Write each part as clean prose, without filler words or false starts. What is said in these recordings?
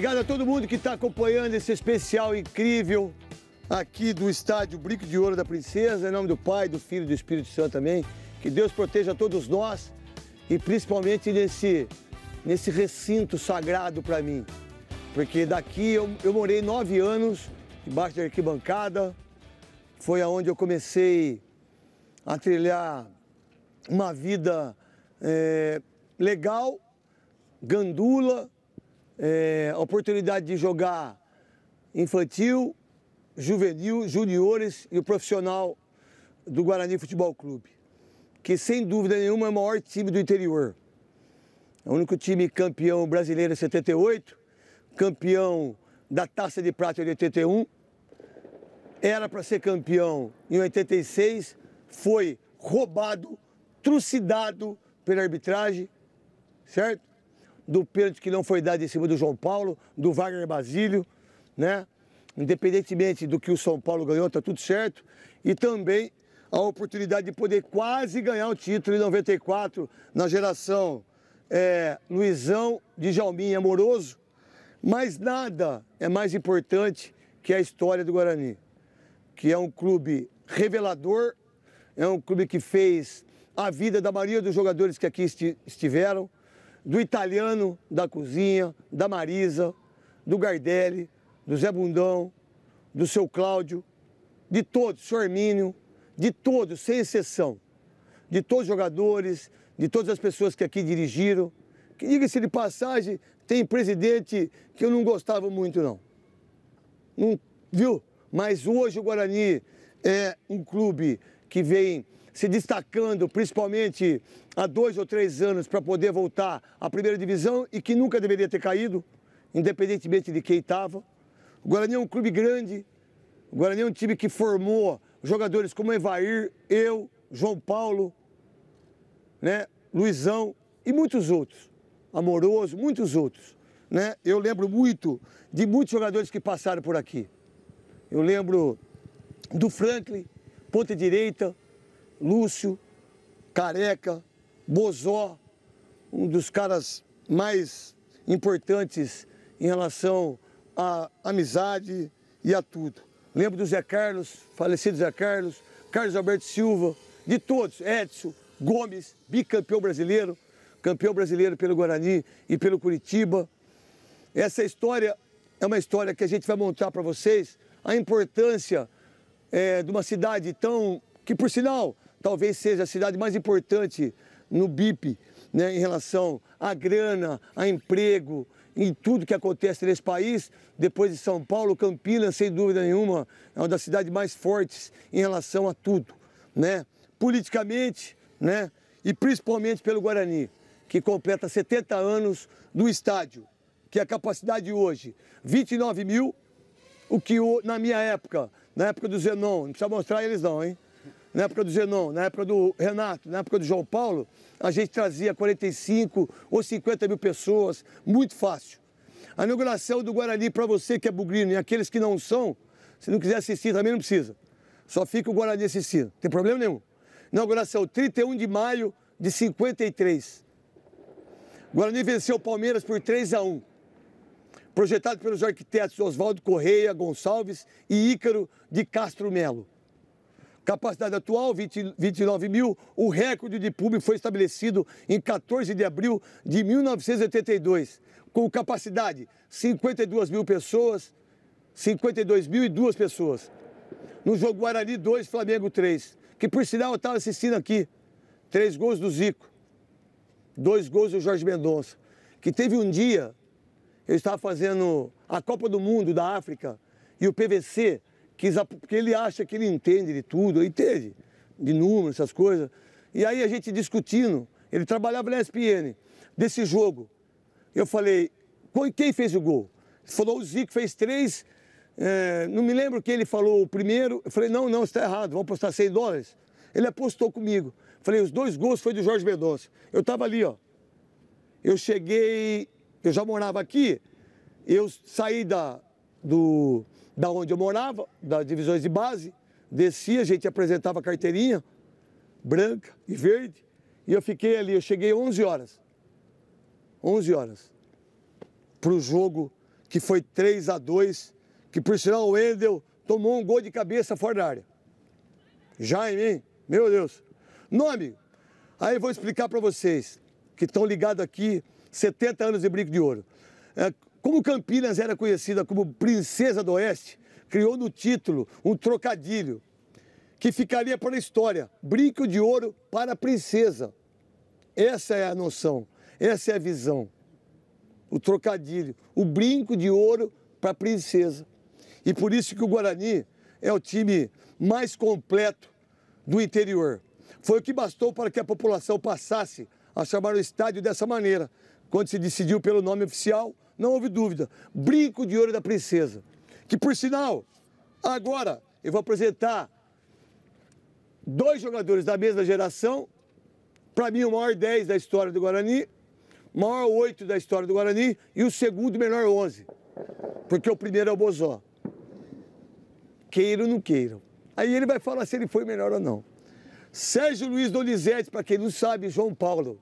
Obrigado a todo mundo que está acompanhando esse especial incrível aqui do estádio Brinco de Ouro da Princesa. Em nome do Pai, do Filho e do Espírito Santo também. Que Deus proteja todos nós e principalmente nesse recinto sagrado para mim. Porque daqui eu morei 9 anos debaixo da arquibancada. Foi aonde eu comecei a trilhar uma vida legal, gandula, a oportunidade de jogar infantil, juvenil, juniores e o profissional do Guarani Futebol Clube, que sem dúvida nenhuma é o maior time do interior. É o único time campeão brasileiro em 78, campeão da Taça de Prata em 81, era para ser campeão em 86, foi roubado, trucidado pela arbitragem, certo? Do pênalti que não foi dado em cima do João Paulo, do Wagner Basílio, né? Independentemente do que o São Paulo ganhou, tá tudo certo. E também a oportunidade de poder quase ganhar o título em 94, na geração Luizão, Djalminha e Amoroso. Mas nada é mais importante que a história do Guarani, que é um clube revelador, é um clube que fez a vida da maioria dos jogadores que aqui estiveram, do italiano, da cozinha, da Marisa, do Gardelli, do Zé Bundão, do seu Cláudio, de todos, seu Hermínio, de todos, sem exceção, de todos os jogadores, de todas as pessoas que aqui dirigiram. Que, diga-se de passagem, tem presidente que eu não gostava muito, não. Viu? Mas hoje o Guarani é um clube que vem se destacando, principalmente há 2 ou 3 anos, para poder voltar à primeira divisão e que nunca deveria ter caído, independentemente de quem estava. O Guarani é um clube grande, o Guarani é um time que formou jogadores como Evair, eu, João Paulo, né, Luizão e muitos outros, Amoroso, muitos outros, né? Eu lembro muito de muitos jogadores que passaram por aqui. Eu lembro do Franklin, ponta direita, Lúcio, Careca, Bozó, um dos caras mais importantes em relação à amizade e a tudo. Lembro do Zé Carlos, falecido Zé Carlos, Carlos Alberto Silva, de todos, Edson, Gomes, bicampeão brasileiro, campeão brasileiro pelo Guarani e pelo Curitiba. Essa história é uma história que a gente vai montar para vocês, a importância de uma cidade que por sinal, talvez seja a cidade mais importante no BIP, né, em relação à grana, a emprego, em tudo que acontece nesse país. Depois de São Paulo, Campinas, sem dúvida nenhuma, é uma das cidades mais fortes em relação a tudo, né? Politicamente, né? E principalmente pelo Guarani, que completa 70 anos do estádio, que a capacidade hoje, 29 mil, o que na minha época, na época do Zenon, não precisa mostrar eles não, hein? Na época do Zenon, na época do Renato, na época do João Paulo, a gente trazia 45 ou 50 mil pessoas, muito fácil. A inauguração do Guarani, para você que é bugrino e aqueles que não são, se não quiser assistir também não precisa. Só fica o Guarani assistindo, não tem problema nenhum. Inauguração 31 de maio de 53. O Guarani venceu o Palmeiras por 3-1. Projetado pelos arquitetos Oswaldo Correia Gonçalves e Ícaro de Castro Melo. Capacidade atual, 29 mil. O recorde de público foi estabelecido em 14 de abril de 1982, com capacidade 52 mil pessoas, 52.002 pessoas. No jogo Guarani 2, Flamengo 3, que por sinal eu estava assistindo aqui. 3 gols do Zico, 2 gols do Jorge Mendonça, que teve um dia, eu estava fazendo a Copa do Mundo da África e o PVC, porque ele acha que ele entende de tudo, ele entende de números, essas coisas. E aí a gente discutindo, ele trabalhava na ESPN, desse jogo. Eu falei, quem fez o gol? Ele falou, o Zico fez 3, não me lembro quem ele falou o primeiro. Eu falei, não, isso está errado, vamos apostar $100. Ele apostou comigo. Falei, os 2 gols foi do Jorge Mendonça. Eu estava ali, ó. Eu cheguei, eu já morava aqui, eu saí da onde eu morava, das divisões de base, descia, a gente apresentava a carteirinha, branca e verde, e eu fiquei ali, eu cheguei 11 horas. 11 horas. Para o jogo que foi 3-2, que por sinal o Wendel tomou um gol de cabeça fora da área. Jaime, hein? Meu Deus. Nome, aí eu vou explicar para vocês, que estão ligados aqui, 70 anos de Brinco de Ouro. Como Campinas era conhecida como Princesa do Oeste, criou no título um trocadilho que ficaria para a história. Brinco de Ouro para a Princesa. Essa é a noção, essa é a visão. O trocadilho, o brinco de ouro para a Princesa. E por isso que o Guarani é o time mais completo do interior. Foi o que bastou para que a população passasse a chamar o estádio dessa maneira. Quando se decidiu pelo nome oficial, não houve dúvida. Brinco de Ouro da Princesa. Que, por sinal, agora eu vou apresentar 2 jogadores da mesma geração. Para mim, o maior 10 da história do Guarani, o maior 8 da história do Guarani e o segundo melhor 11. Porque o primeiro é o Bozó. Queiram ou não queiram. Aí ele vai falar se ele foi melhor ou não. Sérgio Luiz Donizete, para quem não sabe, João Paulo.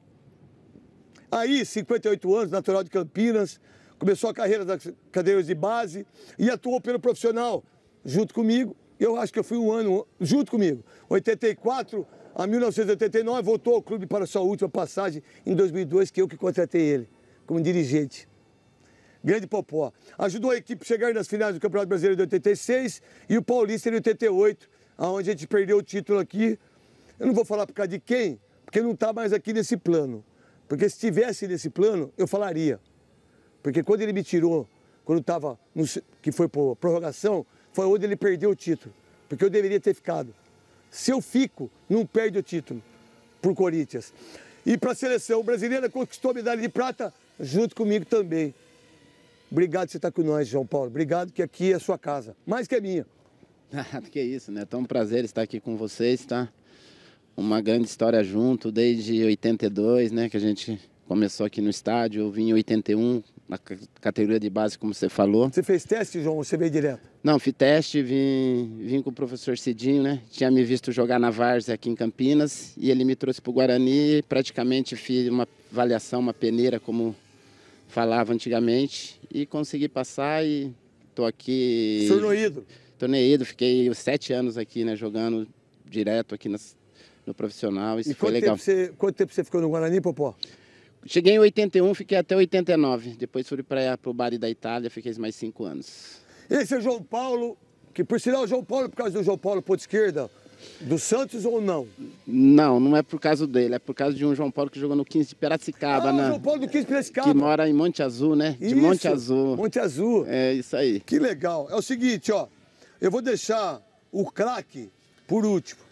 Aí, 58 anos, natural de Campinas, começou a carreira das cadeiras de base e atuou pelo profissional junto comigo. Eu acho que eu fui um ano junto comigo. 84 a 1989, voltou ao clube para sua última passagem em 2002, que eu que contratei ele como dirigente. Grande Popó. Ajudou a equipe a chegar nas finais do Campeonato Brasileiro de 86 e o Paulista em 88, onde a gente perdeu o título aqui. Eu não vou falar por causa de quem, porque não está mais aqui nesse plano. Porque se estivesse nesse plano, eu falaria. Porque quando ele me tirou, quando estava, que foi por prorrogação, foi onde ele perdeu o título. Porque eu deveria ter ficado. Se eu fico, não perde o título para o Corinthians. E para a seleção brasileira, conquistou a medalha de prata junto comigo também. Obrigado por você estar com nós, João Paulo. Obrigado, que aqui é a sua casa. Mais que a minha. Que isso, né? Tão um prazer estar aqui com vocês, tá? Uma grande história junto, desde 82, né? Que a gente começou aqui no estádio. Eu vim em 81, na categoria de base, como você falou. Você fez teste, João, ou você veio direto? Não, fiz teste, vim com o professor Cidinho, né? Tinha me visto jogar na Várzea aqui em Campinas e ele me trouxe para o Guarani. Praticamente fiz uma avaliação, uma peneira, como falava antigamente, e consegui passar e tô aqui. Tornei ídolo, fiquei 7 anos aqui, né? Jogando direto aqui no profissional. Isso foi legal. Quanto tempo você ficou no Guarani, Popó? Cheguei em 81, fiquei até 89. Depois fui para o Bari da Itália, fiquei mais 5 anos. Esse é o João Paulo, que por sinal o João Paulo, por causa do João Paulo ponta esquerda, do Santos ou não? Não, não é por causa dele, é por causa de um João Paulo que jogou no 15 de Piracicaba. Ah, João Paulo do 15 de Piracicaba. Que mora em Monte Azul, né? De Monte Azul. Monte Azul. É isso aí. Que legal. É o seguinte, ó, eu vou deixar o craque por último.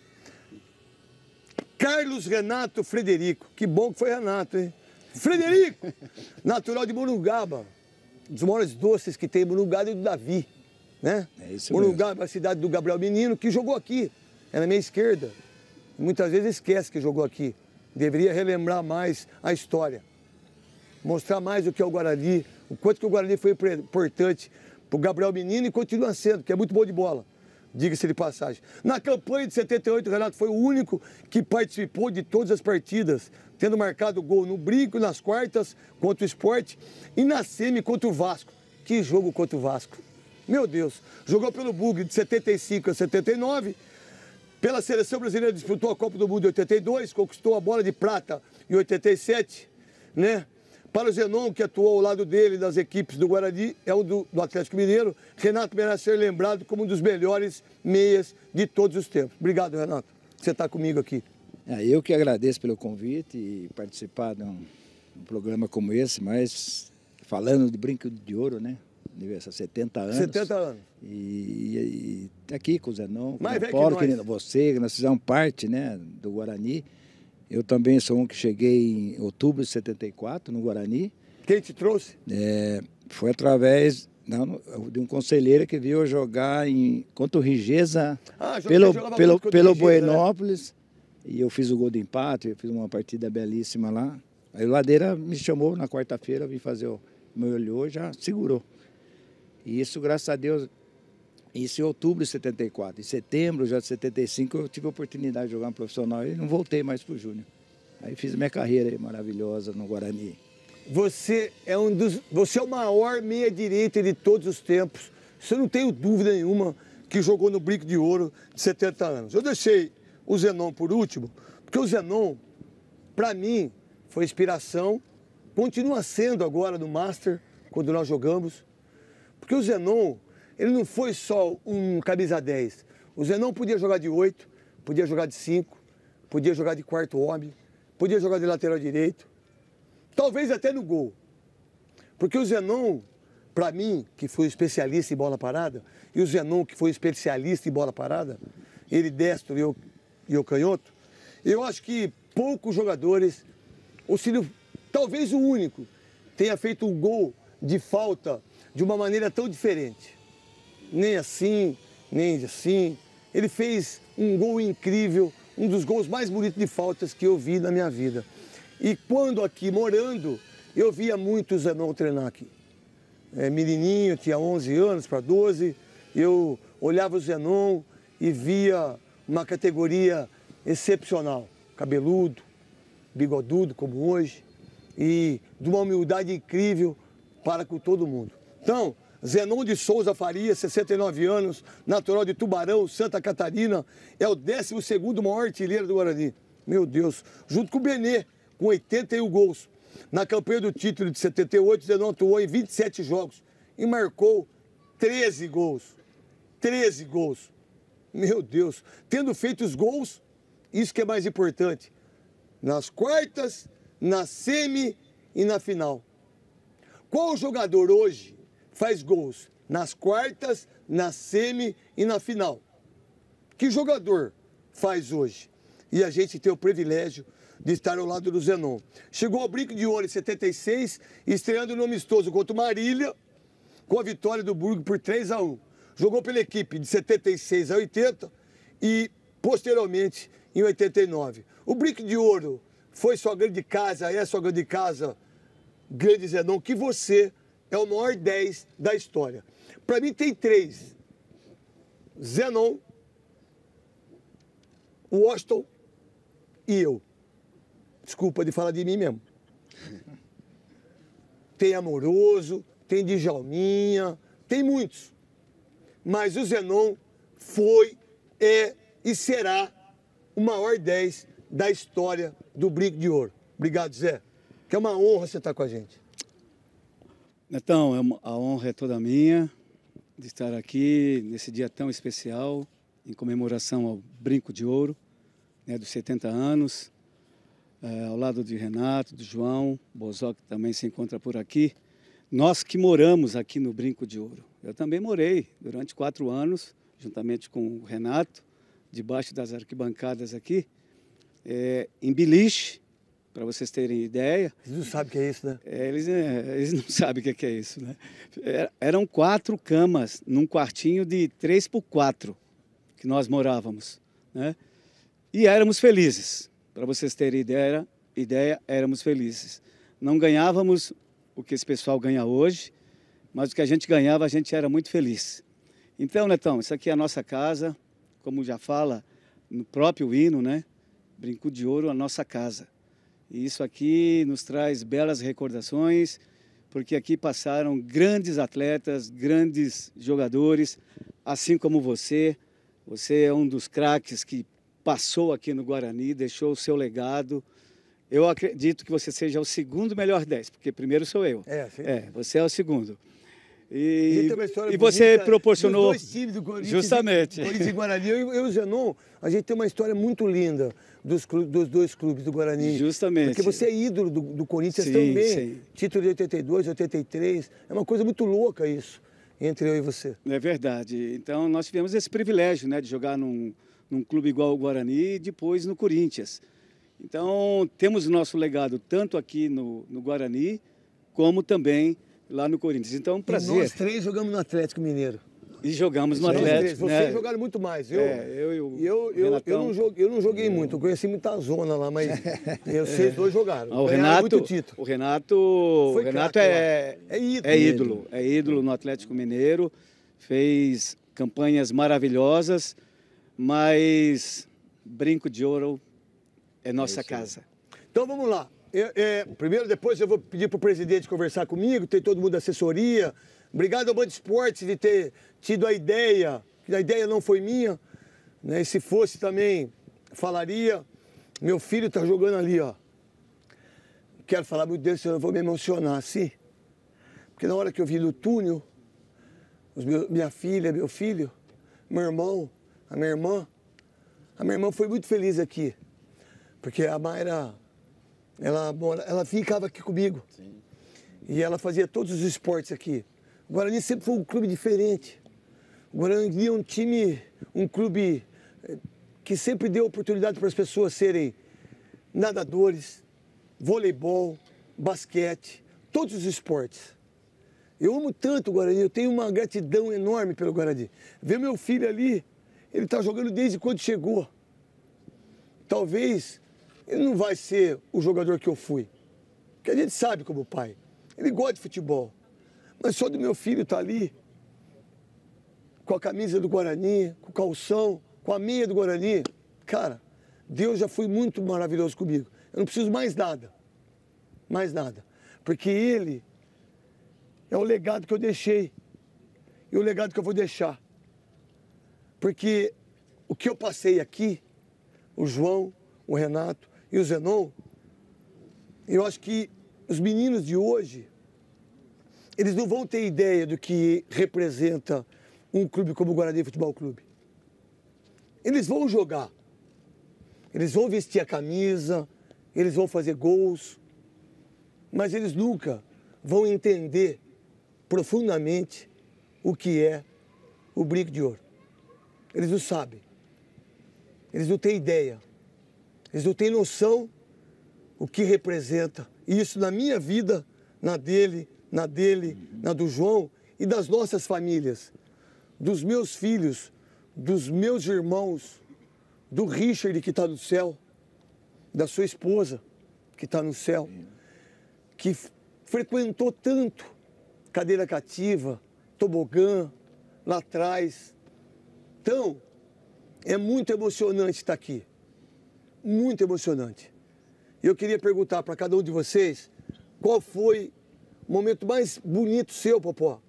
Carlos Renato Frederico. Que bom que foi Renato, hein? Frederico, natural de Morungaba. Um dos maiores doces que tem em Morungaba e do Davi, né? É isso Morungaba é a cidade do Gabriel Menino, que jogou aqui. É na minha esquerda. Muitas vezes esquece que jogou aqui. Deveria relembrar mais a história. Mostrar mais o que é o Guarani, o quanto que o Guarani foi importante para o Gabriel Menino e continua sendo, que é muito bom de bola. Diga-se de passagem. Na campanha de 78, o Renato foi o único que participou de todas as partidas, tendo marcado gol no brinco, nas quartas contra o Sport e na semi contra o Vasco. Que jogo contra o Vasco. Meu Deus. Jogou pelo Bugre de 75 a 79. Pela seleção brasileira disputou a Copa do Mundo em 82, conquistou a bola de prata em 87, né? Para o Zenon, que atuou ao lado dele das equipes do Guarani, é o do Atlético Mineiro, Renato merece ser lembrado como um dos melhores meias de todos os tempos. Obrigado, Renato, por você estar comigo aqui. Eu que agradeço pelo convite e participar de um programa como esse, mas falando de Brinco de Ouro, né? Aniversário 70 anos. 70 anos. E aqui com o Zenon, com mais o Paulo, que você, que nós fizemos parte, né, do Guarani. Eu também sou um que cheguei em outubro de 74, no Guarani. Quem te trouxe? Foi através de um conselheiro que veio jogar contra o Rigeza, pelo Buenópolis. Né? E eu fiz o gol de empate, eu fiz uma partida belíssima lá. Aí o Ladeira me chamou na quarta-feira, eu vim fazer me olhou, já segurou. E isso, graças a Deus, isso em outubro de 74. Em setembro já de 75 eu tive a oportunidade de jogar no profissional e não voltei mais para o Júnior. Aí fiz minha carreira aí maravilhosa no Guarani. você é você é o maior meia-direita de todos os tempos. Isso eu não tenho dúvida nenhuma que jogou no Brinco de Ouro de 70 anos. Eu deixei o Zenon por último, porque o Zenon, para mim, foi inspiração, continua sendo agora no Master, quando nós jogamos, porque o Zenon, ele não foi só um camisa 10. O Zenon podia jogar de 8, podia jogar de 5, podia jogar de quarto homem, podia jogar de lateral direito, talvez até no gol. Porque o Zenon, para mim, que fui especialista em bola parada, e o Zenon, que foi especialista em bola parada, ele destro e eu canhoto, eu acho que poucos jogadores, talvez o único, tenha feito um gol de falta de uma maneira tão diferente. Nem assim, nem assim. Ele fez um gol incrível, um dos gols mais bonitos de faltas que eu vi na minha vida. E quando aqui morando, eu via muito o Zenon treinar aqui. Menininho, tinha 11 anos para 12, eu olhava o Zenon e via uma categoria excepcional. Cabeludo, bigodudo como hoje, e de uma humildade incrível para com todo mundo. Então, Zenon de Souza Faria, 69 anos, natural de Tubarão, Santa Catarina, é o 12º maior artilheiro do Guarani. Meu Deus, junto com o Benê, com 81 gols. Na campanha do título de 78, Zenon atuou em 27 jogos e marcou 13 gols. 13 gols. Meu Deus, tendo feito os gols, isso que é mais importante, nas quartas, na semi e na final. Qual jogador hoje faz gols nas quartas, na semi e na final? Que jogador faz hoje? E a gente tem o privilégio de estar ao lado do Zenon. Chegou ao Brinco de Ouro em 76, estreando no amistoso contra o Marília, com a vitória do Burgo por 3-1. Jogou pela equipe de 76 a 80 e, posteriormente, em 89. O Brinco de Ouro foi sua grande casa, é sua grande casa, grande Zenon, que você é o maior 10 da história. Para mim tem 3. Zenon, Washington e eu. Desculpa de falar de mim mesmo. Tem Amoroso, tem Djalminha, tem muitos. Mas o Zenon foi, é e será o maior 10 da história do Brinco de Ouro. Obrigado, Zé. Que é uma honra você estar com a gente. Netão, a honra é toda minha de estar aqui nesse dia tão especial, em comemoração ao Brinco de Ouro, né, dos 70 anos, ao lado de Renato, do João, Bozó, que também se encontra por aqui. Nós que moramos aqui no Brinco de Ouro. Eu também morei durante 4 anos, juntamente com o Renato, debaixo das arquibancadas aqui, em Beliche, para vocês terem ideia. Eles não sabem o que é isso, né? Eles não sabem o que é isso, né? Eram 4 camas num quartinho de 3x4 que nós morávamos, né? E éramos felizes. Para vocês terem ideia, éramos felizes. Não ganhávamos o que esse pessoal ganha hoje, mas o que a gente ganhava, a gente era muito feliz. Então, Netão, isso aqui é a nossa casa, como já fala no próprio hino, né? Brinco de Ouro, a nossa casa. E isso aqui nos traz belas recordações, porque aqui passaram grandes atletas, grandes jogadores, assim como você. Você é um dos craques que passou aqui no Guarani, deixou o seu legado. Eu acredito que você seja o 2º melhor 10, porque primeiro sou eu. Sim. Você é o 2º. E bonita, você proporcionou... Dos 2 times do Corinthians, justamente. Corinthians e Guarani. Eu e o Zenon, a gente tem uma história muito linda dos 2 clubes do Guarani. Justamente. Porque você é ídolo do Corinthians sim, também. Sim. Título de 82, 83. É uma coisa muito louca isso, entre eu e você. É verdade. Então, nós tivemos esse privilégio, né, de jogar num clube igual ao Guarani e depois no Corinthians. Então, temos o nosso legado tanto aqui no Guarani, como também lá no Corinthians. Então, um prazer. E nós 3 jogamos no Atlético Mineiro. E jogamos no Atlético. Vocês jogaram muito mais. Eu não joguei muito, eu conheci muita zona lá, mas vocês 2 jogaram. O Renato, muito título. O Renato é ídolo no Atlético Mineiro, fez campanhas maravilhosas, mas Brinco de Ouro é nossa casa. Então vamos lá. primeiro, depois eu vou pedir para o presidente conversar comigo, tem todo mundo da assessoria. Obrigado ao Band Esportes de ter tido a ideia, que a ideia não foi minha, né? E se fosse também, falaria. Meu filho está jogando ali, ó. Quero falar muito dele, senão eu vou me emocionar, assim. Porque na hora que eu vi no túnel, minha filha, meu filho, meu irmão, a minha irmã foi muito feliz aqui. Porque a Mayra, ela ficava aqui comigo. Sim. E ela fazia todos os esportes aqui. O Guarani sempre foi um clube diferente. O Guarani é um clube que sempre deu oportunidade para as pessoas serem nadadores, voleibol, basquete, todos os esportes. Eu amo tanto o Guarani, eu tenho uma gratidão enorme pelo Guarani. Ver meu filho ali, ele está jogando desde quando chegou. Talvez ele não vai ser o jogador que eu fui, porque a gente sabe como pai. Ele gosta de futebol, mas só do meu filho estar ali, com a camisa do Guarani, com o calção, com a meia do Guarani. Cara, Deus já foi muito maravilhoso comigo. Eu não preciso mais nada, porque Ele é o legado que eu deixei e o legado que eu vou deixar. Porque o que eu passei aqui, o João, o Renato e o Zenon, eu acho que os meninos de hoje, eles não vão ter ideia do que representa um clube como o Guarani Futebol Clube. Eles vão jogar, eles vão vestir a camisa, eles vão fazer gols, mas eles nunca vão entender profundamente o que é o Brinco de Ouro. Eles não sabem, eles não têm ideia, eles não têm noção o que representa isso na minha vida, na dele, na do João e das nossas famílias, dos meus filhos, dos meus irmãos, do Richard que está no céu, da sua esposa que está no céu, que frequentou tanto cadeira cativa, tobogã, lá atrás. Então, é muito emocionante estar aqui, muito emocionante. Eu queria perguntar para cada um de vocês, qual foi o momento mais bonito seu, Popó,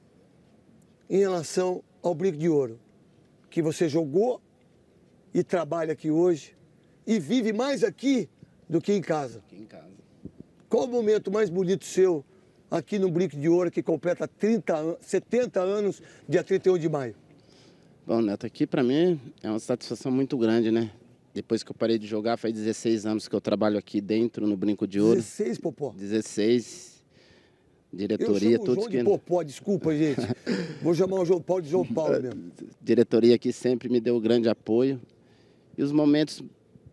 em relação ao Brinco de Ouro, que você jogou e trabalha aqui hoje e vive mais aqui do que em casa. Aqui em casa. Qual o momento mais bonito seu aqui no Brinco de Ouro, que completa 70 anos, dia 31 de maio? Bom, Neto, aqui para mim é uma satisfação muito grande, né? Depois que eu parei de jogar, faz 16 anos que eu trabalho aqui dentro, no Brinco de Ouro. 16, Popó? 16. Diretoria, todos João que... de Popó, desculpa, gente. Vou chamar o João Paulo de João Paulo mesmo. Diretoria aqui sempre me deu grande apoio. E os momentos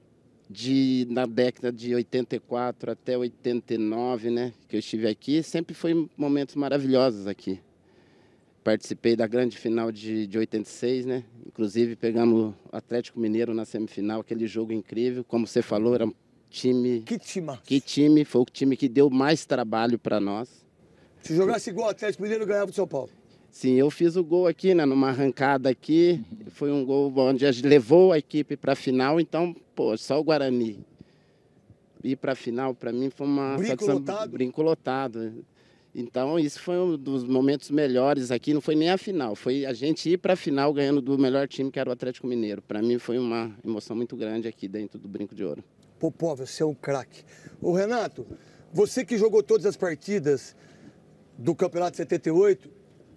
na década de 84 até 89, né, que eu estive aqui, sempre foi momentos maravilhosos aqui. Participei da grande final de 86, né? Inclusive pegamos o Atlético Mineiro na semifinal, aquele jogo incrível. Como você falou, era um time... Que time! Que time! Foi o time que deu mais trabalho para nós. Se jogasse igual o Atlético Mineiro, ganhava do São Paulo. Sim, eu fiz o gol aqui, né, numa arrancada aqui. Foi um gol onde a gente levou a equipe para a final. Então, pô, só o Guarani ir para a final, para mim, foi uma satisfação. Brinco lotado. Então, isso foi um dos momentos melhores aqui. Não foi nem a final, foi a gente ir para a final ganhando do melhor time, que era o Atlético Mineiro. Para mim, foi uma emoção muito grande aqui dentro do Brinco de Ouro. Popó, você é um craque. Ô, Renato, você que jogou todas as partidas do Campeonato 78,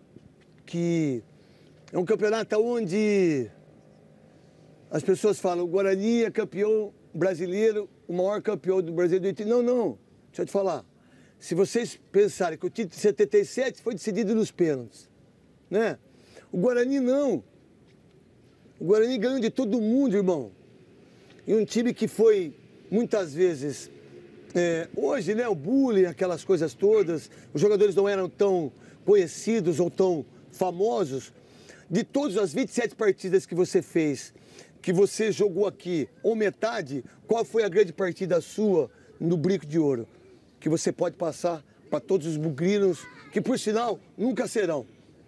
que é um campeonato onde as pessoas falam o Guarani é campeão brasileiro, o maior campeão do Brasil do 80. Não, deixa eu te falar. Se vocês pensarem que o título de 77 foi decidido nos pênaltis, né? O Guarani não. O Guarani ganhou de todo mundo, irmão. E um time que foi, muitas vezes, hoje, né, o bullying, aquelas coisas todas, os jogadores não eram tão conhecidos ou tão famosos. De todas as 27 partidas que você fez, que você jogou aqui, ou metade, qual foi a grande partida sua no Brinco de Ouro? Que você pode passar para todos os bugrinos, que por sinal nunca serão.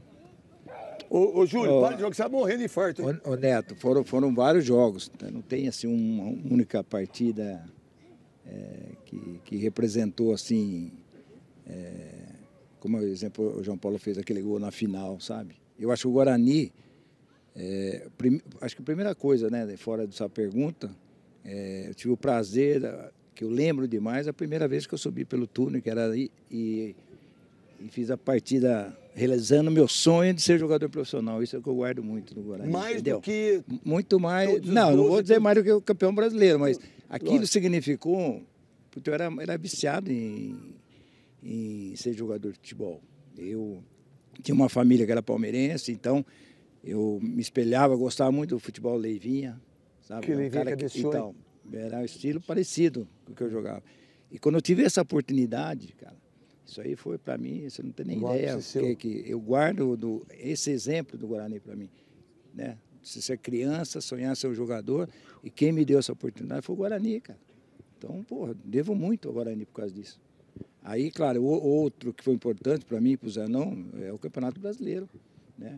Ô Júlio, para de jogar, você vai morrer de infarto. Ô Neto, foram vários jogos, tá? Não tem assim uma única partida que representou, assim, como, por exemplo, o João Paulo fez aquele gol na final, sabe? Eu acho que o Guarani, acho que a primeira coisa, né, fora dessa pergunta, eu tive o prazer, que eu lembro demais, a primeira vez que eu subi pelo túnel, que era aí, e fiz a partida realizando meu sonho de ser jogador profissional. Isso é o que eu guardo muito no Guarani. Mais entendeu? do que... Muito mais... Não vou dizer mais do que o campeão brasileiro, mas aquilo significou... Porque eu era viciado em ser jogador de futebol. Eu tinha uma família que era palmeirense, então eu me espelhava, gostava muito do futebol Leivinha, sabe? Que Leivinha cabeçou, então, era um estilo parecido com o que eu jogava. E quando eu tive essa oportunidade, cara, isso aí foi para mim, você não tem nem ideia, que eu guardo esse exemplo do Guarani para mim, né? Se ser criança, sonhar ser um jogador, e quem me deu essa oportunidade foi o Guarani, cara. Então, porra, devo muito ao Guarani por causa disso. Aí, claro, o outro que foi importante para mim, para o Zanão, é o Campeonato Brasileiro, né?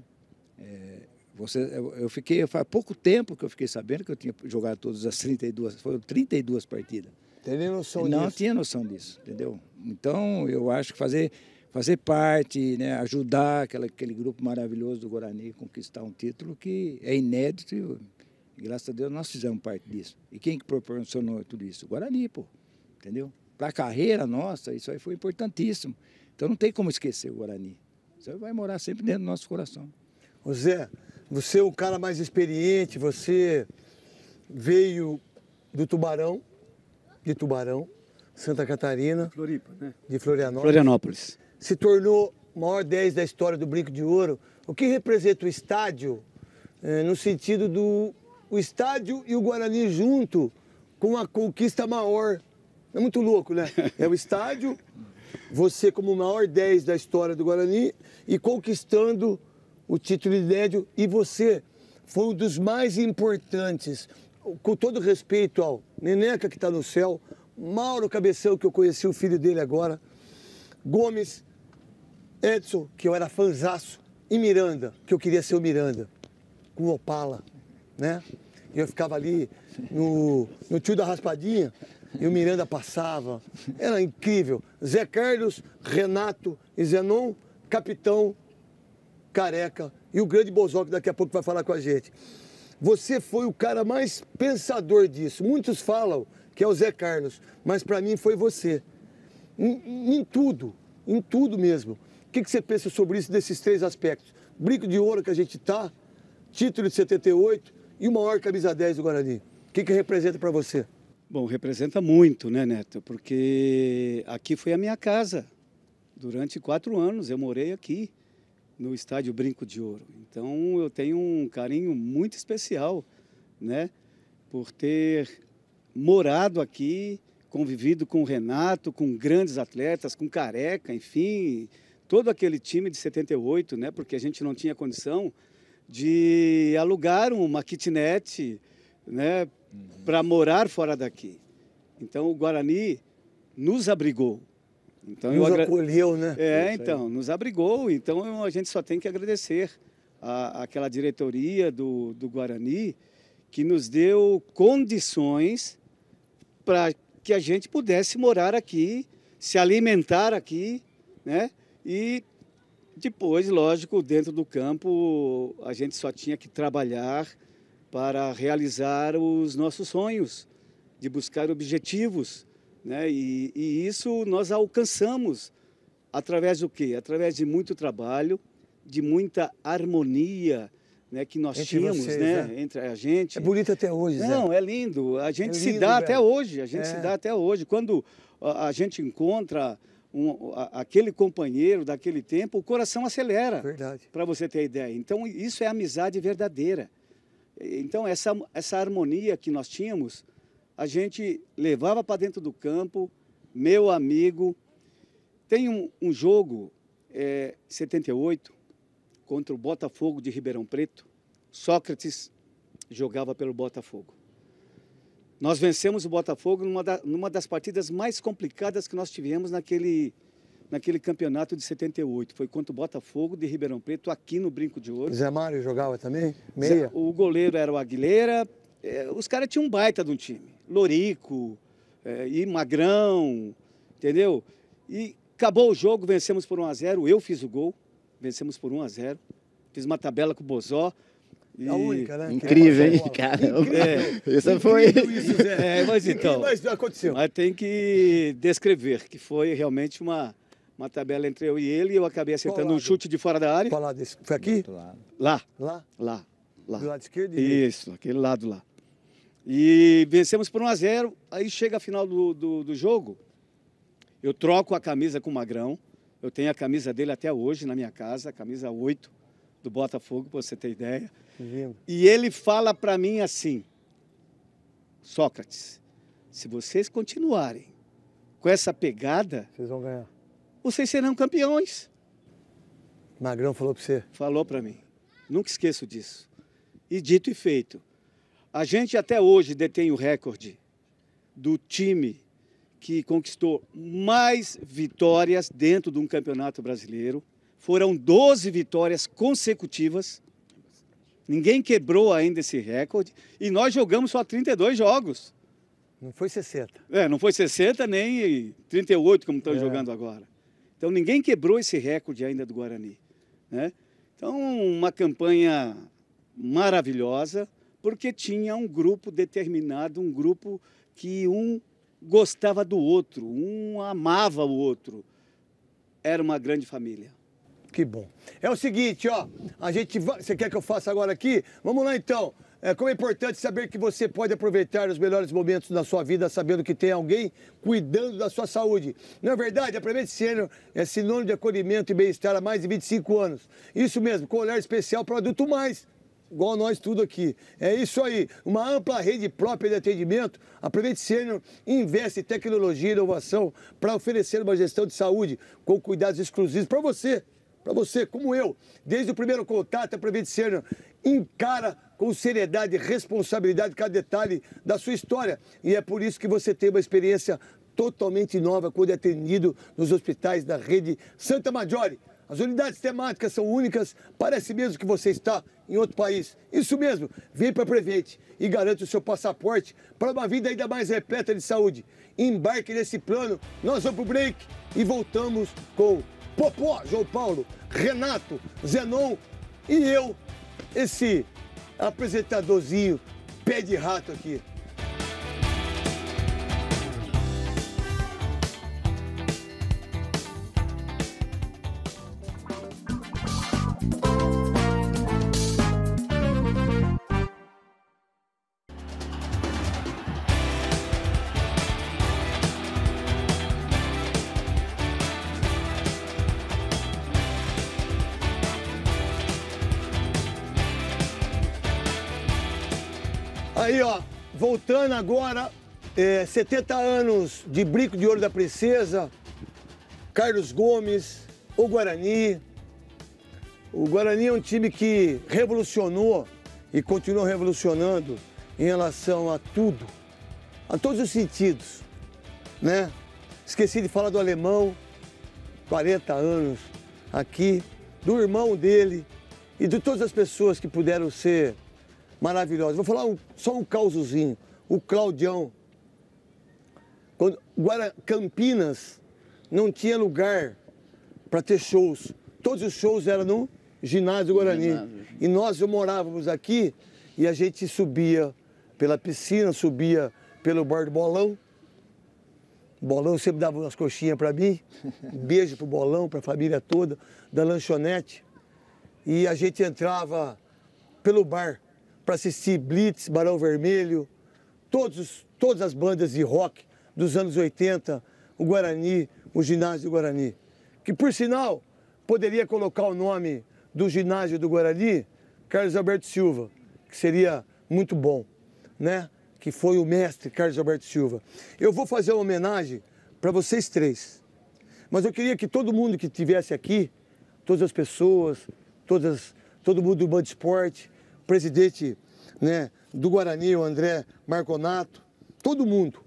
Faz pouco tempo que eu fiquei sabendo que eu tinha jogado todas as 32, foram 32 partidas. Tem noção disso? Não tinha noção disso, entendeu? Então, eu acho que fazer parte, né, ajudar aquele grupo maravilhoso do Guarani a conquistar um título que é inédito e, graças a Deus, nós fizemos parte disso. E quem que proporcionou tudo isso? O Guarani, pô, entendeu? Para a carreira nossa, isso aí foi importantíssimo. Então, não tem como esquecer o Guarani. Isso vai morar sempre dentro do nosso coração. Ô Zé, você é o cara mais experiente, você veio de Tubarão, Santa Catarina. Floripa, né? De Florianópolis. Florianópolis. Se tornou o maior 10 da história do Brinco de Ouro. O que representa o estádio, no sentido do estádio e o Guarani junto, com uma conquista maior? É muito louco, né? É o estádio, você como o maior 10 da história do Guarani e conquistando o título inédito, e você foi um dos mais importantes, com todo respeito ao Neneca, que está no céu, Mauro Cabeção, que eu conheci o filho dele agora, Gomes, Edson, que eu era fãzaço, e Miranda, que eu queria ser o Miranda, com o Opala, né? E eu ficava ali no tio da raspadinha, e o Miranda passava, era incrível. Zé Carlos, Renato e Zenon, capitão, Careca e o grande Bozó, que daqui a pouco vai falar com a gente. Você foi o cara mais pensador disso. Muitos falam que é o Zé Carlos, mas para mim foi você. Em tudo mesmo. O que você pensa sobre isso, desses três aspectos? Brinco de Ouro que a gente tá, título de 78 e o maior camisa 10 do Guarani. O que representa para você? Bom, representa muito, né, Neto? Porque aqui foi a minha casa. Durante 4 anos eu morei aqui, no estádio Brinco de Ouro. Então eu tenho um carinho muito especial, né, por ter morado aqui, convivido com o Renato, com grandes atletas, com Careca, enfim, todo aquele time de 78, né, porque a gente não tinha condição de alugar uma kitnet, né, para morar fora daqui. Então o Guarani nos abrigou. Então, nos acolheu, né? Então, nos abrigou. Então, a gente só tem que agradecer àquela diretoria do Guarani que nos deu condições para que a gente pudesse morar aqui, se alimentar aqui, né? E depois, lógico, dentro do campo, a gente só tinha que trabalhar para realizar os nossos sonhos, de buscar objetivos, né? E isso nós alcançamos através do quê? Através de muito trabalho, de muita harmonia, né, que nós tínhamos, vocês, né? Entre a gente. É bonito até hoje, Zé. Não, é lindo. A gente se dá até hoje. A gente se dá até hoje. Quando a gente encontra aquele companheiro daquele tempo, o coração acelera. Verdade. Para você ter ideia. Então, isso é amizade verdadeira. Então, essa harmonia que nós tínhamos, a gente levava para dentro do campo, meu amigo. Tem um jogo, 78, contra o Botafogo de Ribeirão Preto. Sócrates jogava pelo Botafogo. Nós vencemos o Botafogo numa das partidas mais complicadas que nós tivemos naquele campeonato de 78. Foi contra o Botafogo de Ribeirão Preto, aqui no Brinco de Ouro. Zé Mário jogava também? Meia? O goleiro era o Aguilera. Os caras tinham um baita de um time. Lorico, e Magrão, entendeu? E acabou o jogo, vencemos por 1-0, eu fiz o gol, vencemos por 1-0, fiz uma tabela com o Bozó. A única, né? Incrível, hein, cara? Isso foi... Isso, Zé. Mas então... Mas aconteceu. Mas tem que descrever que foi realmente uma tabela entre eu e ele, e eu acabei acertando um chute de fora da área. Qual lado desse? Foi aqui? Lá. Lá? Lá. Do lado esquerdo e direito. Isso, aquele lado lá. E vencemos por 1-0, aí chega a final do jogo, eu troco a camisa com o Magrão, eu tenho a camisa dele até hoje na minha casa, a camisa 8 do Botafogo, para você ter ideia. Lindo. E ele fala para mim assim, Sócrates, se vocês continuarem com essa pegada, vocês vão ganhar. Vocês serão campeões. Magrão falou para você? Falou para mim. Nunca esqueço disso. E dito e feito. A gente até hoje detém o recorde do time que conquistou mais vitórias dentro de um campeonato brasileiro. Foram 12 vitórias consecutivas. Ninguém quebrou ainda esse recorde. E nós jogamos só 32 jogos. Não foi 60. Não foi 60 nem 38 como estão jogando agora. Então ninguém quebrou esse recorde ainda do Guarani, né? Então uma campanha maravilhosa, porque tinha um grupo determinado, um grupo que um gostava do outro, um amava o outro. Era uma grande família. Que bom. É o seguinte, ó, a gente vai... Você quer que eu faça agora aqui? Vamos lá então. Como é importante saber que você pode aproveitar os melhores momentos da sua vida sabendo que tem alguém cuidando da sua saúde. Não é verdade? A Prevent Senior é sinônimo de acolhimento e bem-estar há mais de 25 anos. Isso mesmo, com olhar especial para o adulto mais, igual nós tudo aqui. É isso aí. Uma ampla rede própria de atendimento, a Prevent Senior investe em tecnologia e inovação para oferecer uma gestão de saúde com cuidados exclusivos para você. Para você, como eu, desde o primeiro contato, a Prevent Senior encara com seriedade e responsabilidade cada detalhe da sua história. E é por isso que você tem uma experiência totalmente nova quando é atendido nos hospitais da rede Santa Maggiore. As unidades temáticas são únicas, parece mesmo que você está em outro país. Isso mesmo, vem para a Prevent e garante o seu passaporte para uma vida ainda mais repleta de saúde. Embarque nesse plano, nós vamos para o break e voltamos com Popó, João Paulo, Renato, Zenon e eu, esse apresentadorzinho pé de rato aqui. Aí, ó, voltando agora, 70 anos de Brinco de Ouro da Princesa, Carlos Gomes, o Guarani. O Guarani é um time que revolucionou e continua revolucionando em relação a tudo, a todos os sentidos, né? Esqueci de falar do alemão, 40 anos aqui, do irmão dele e de todas as pessoas que puderam ser maravilhosos. Vou falar só um causozinho. O Claudião. Quando Campinas não tinha lugar para ter shows. Todos os shows eram no ginásio Guarani. E nós morávamos aqui e a gente subia pela piscina, subia pelo bar do Bolão. O Bolão sempre dava umas coxinhas para mim. Um beijo pro Bolão, para a família toda, da lanchonete. E a gente entrava pelo bar para assistir Blitz, Barão Vermelho, todas as bandas de rock dos anos 80, o Guarani, o ginásio do Guarani. Que, por sinal, poderia colocar o nome do ginásio do Guarani, Carlos Alberto Silva, que seria muito bom, né? Que foi o mestre Carlos Alberto Silva. Eu vou fazer uma homenagem para vocês três, mas eu queria que todo mundo que estivesse aqui, todas as pessoas, todo mundo do Band Esporte, presidente, né, do Guarani, o André Marconato, todo mundo,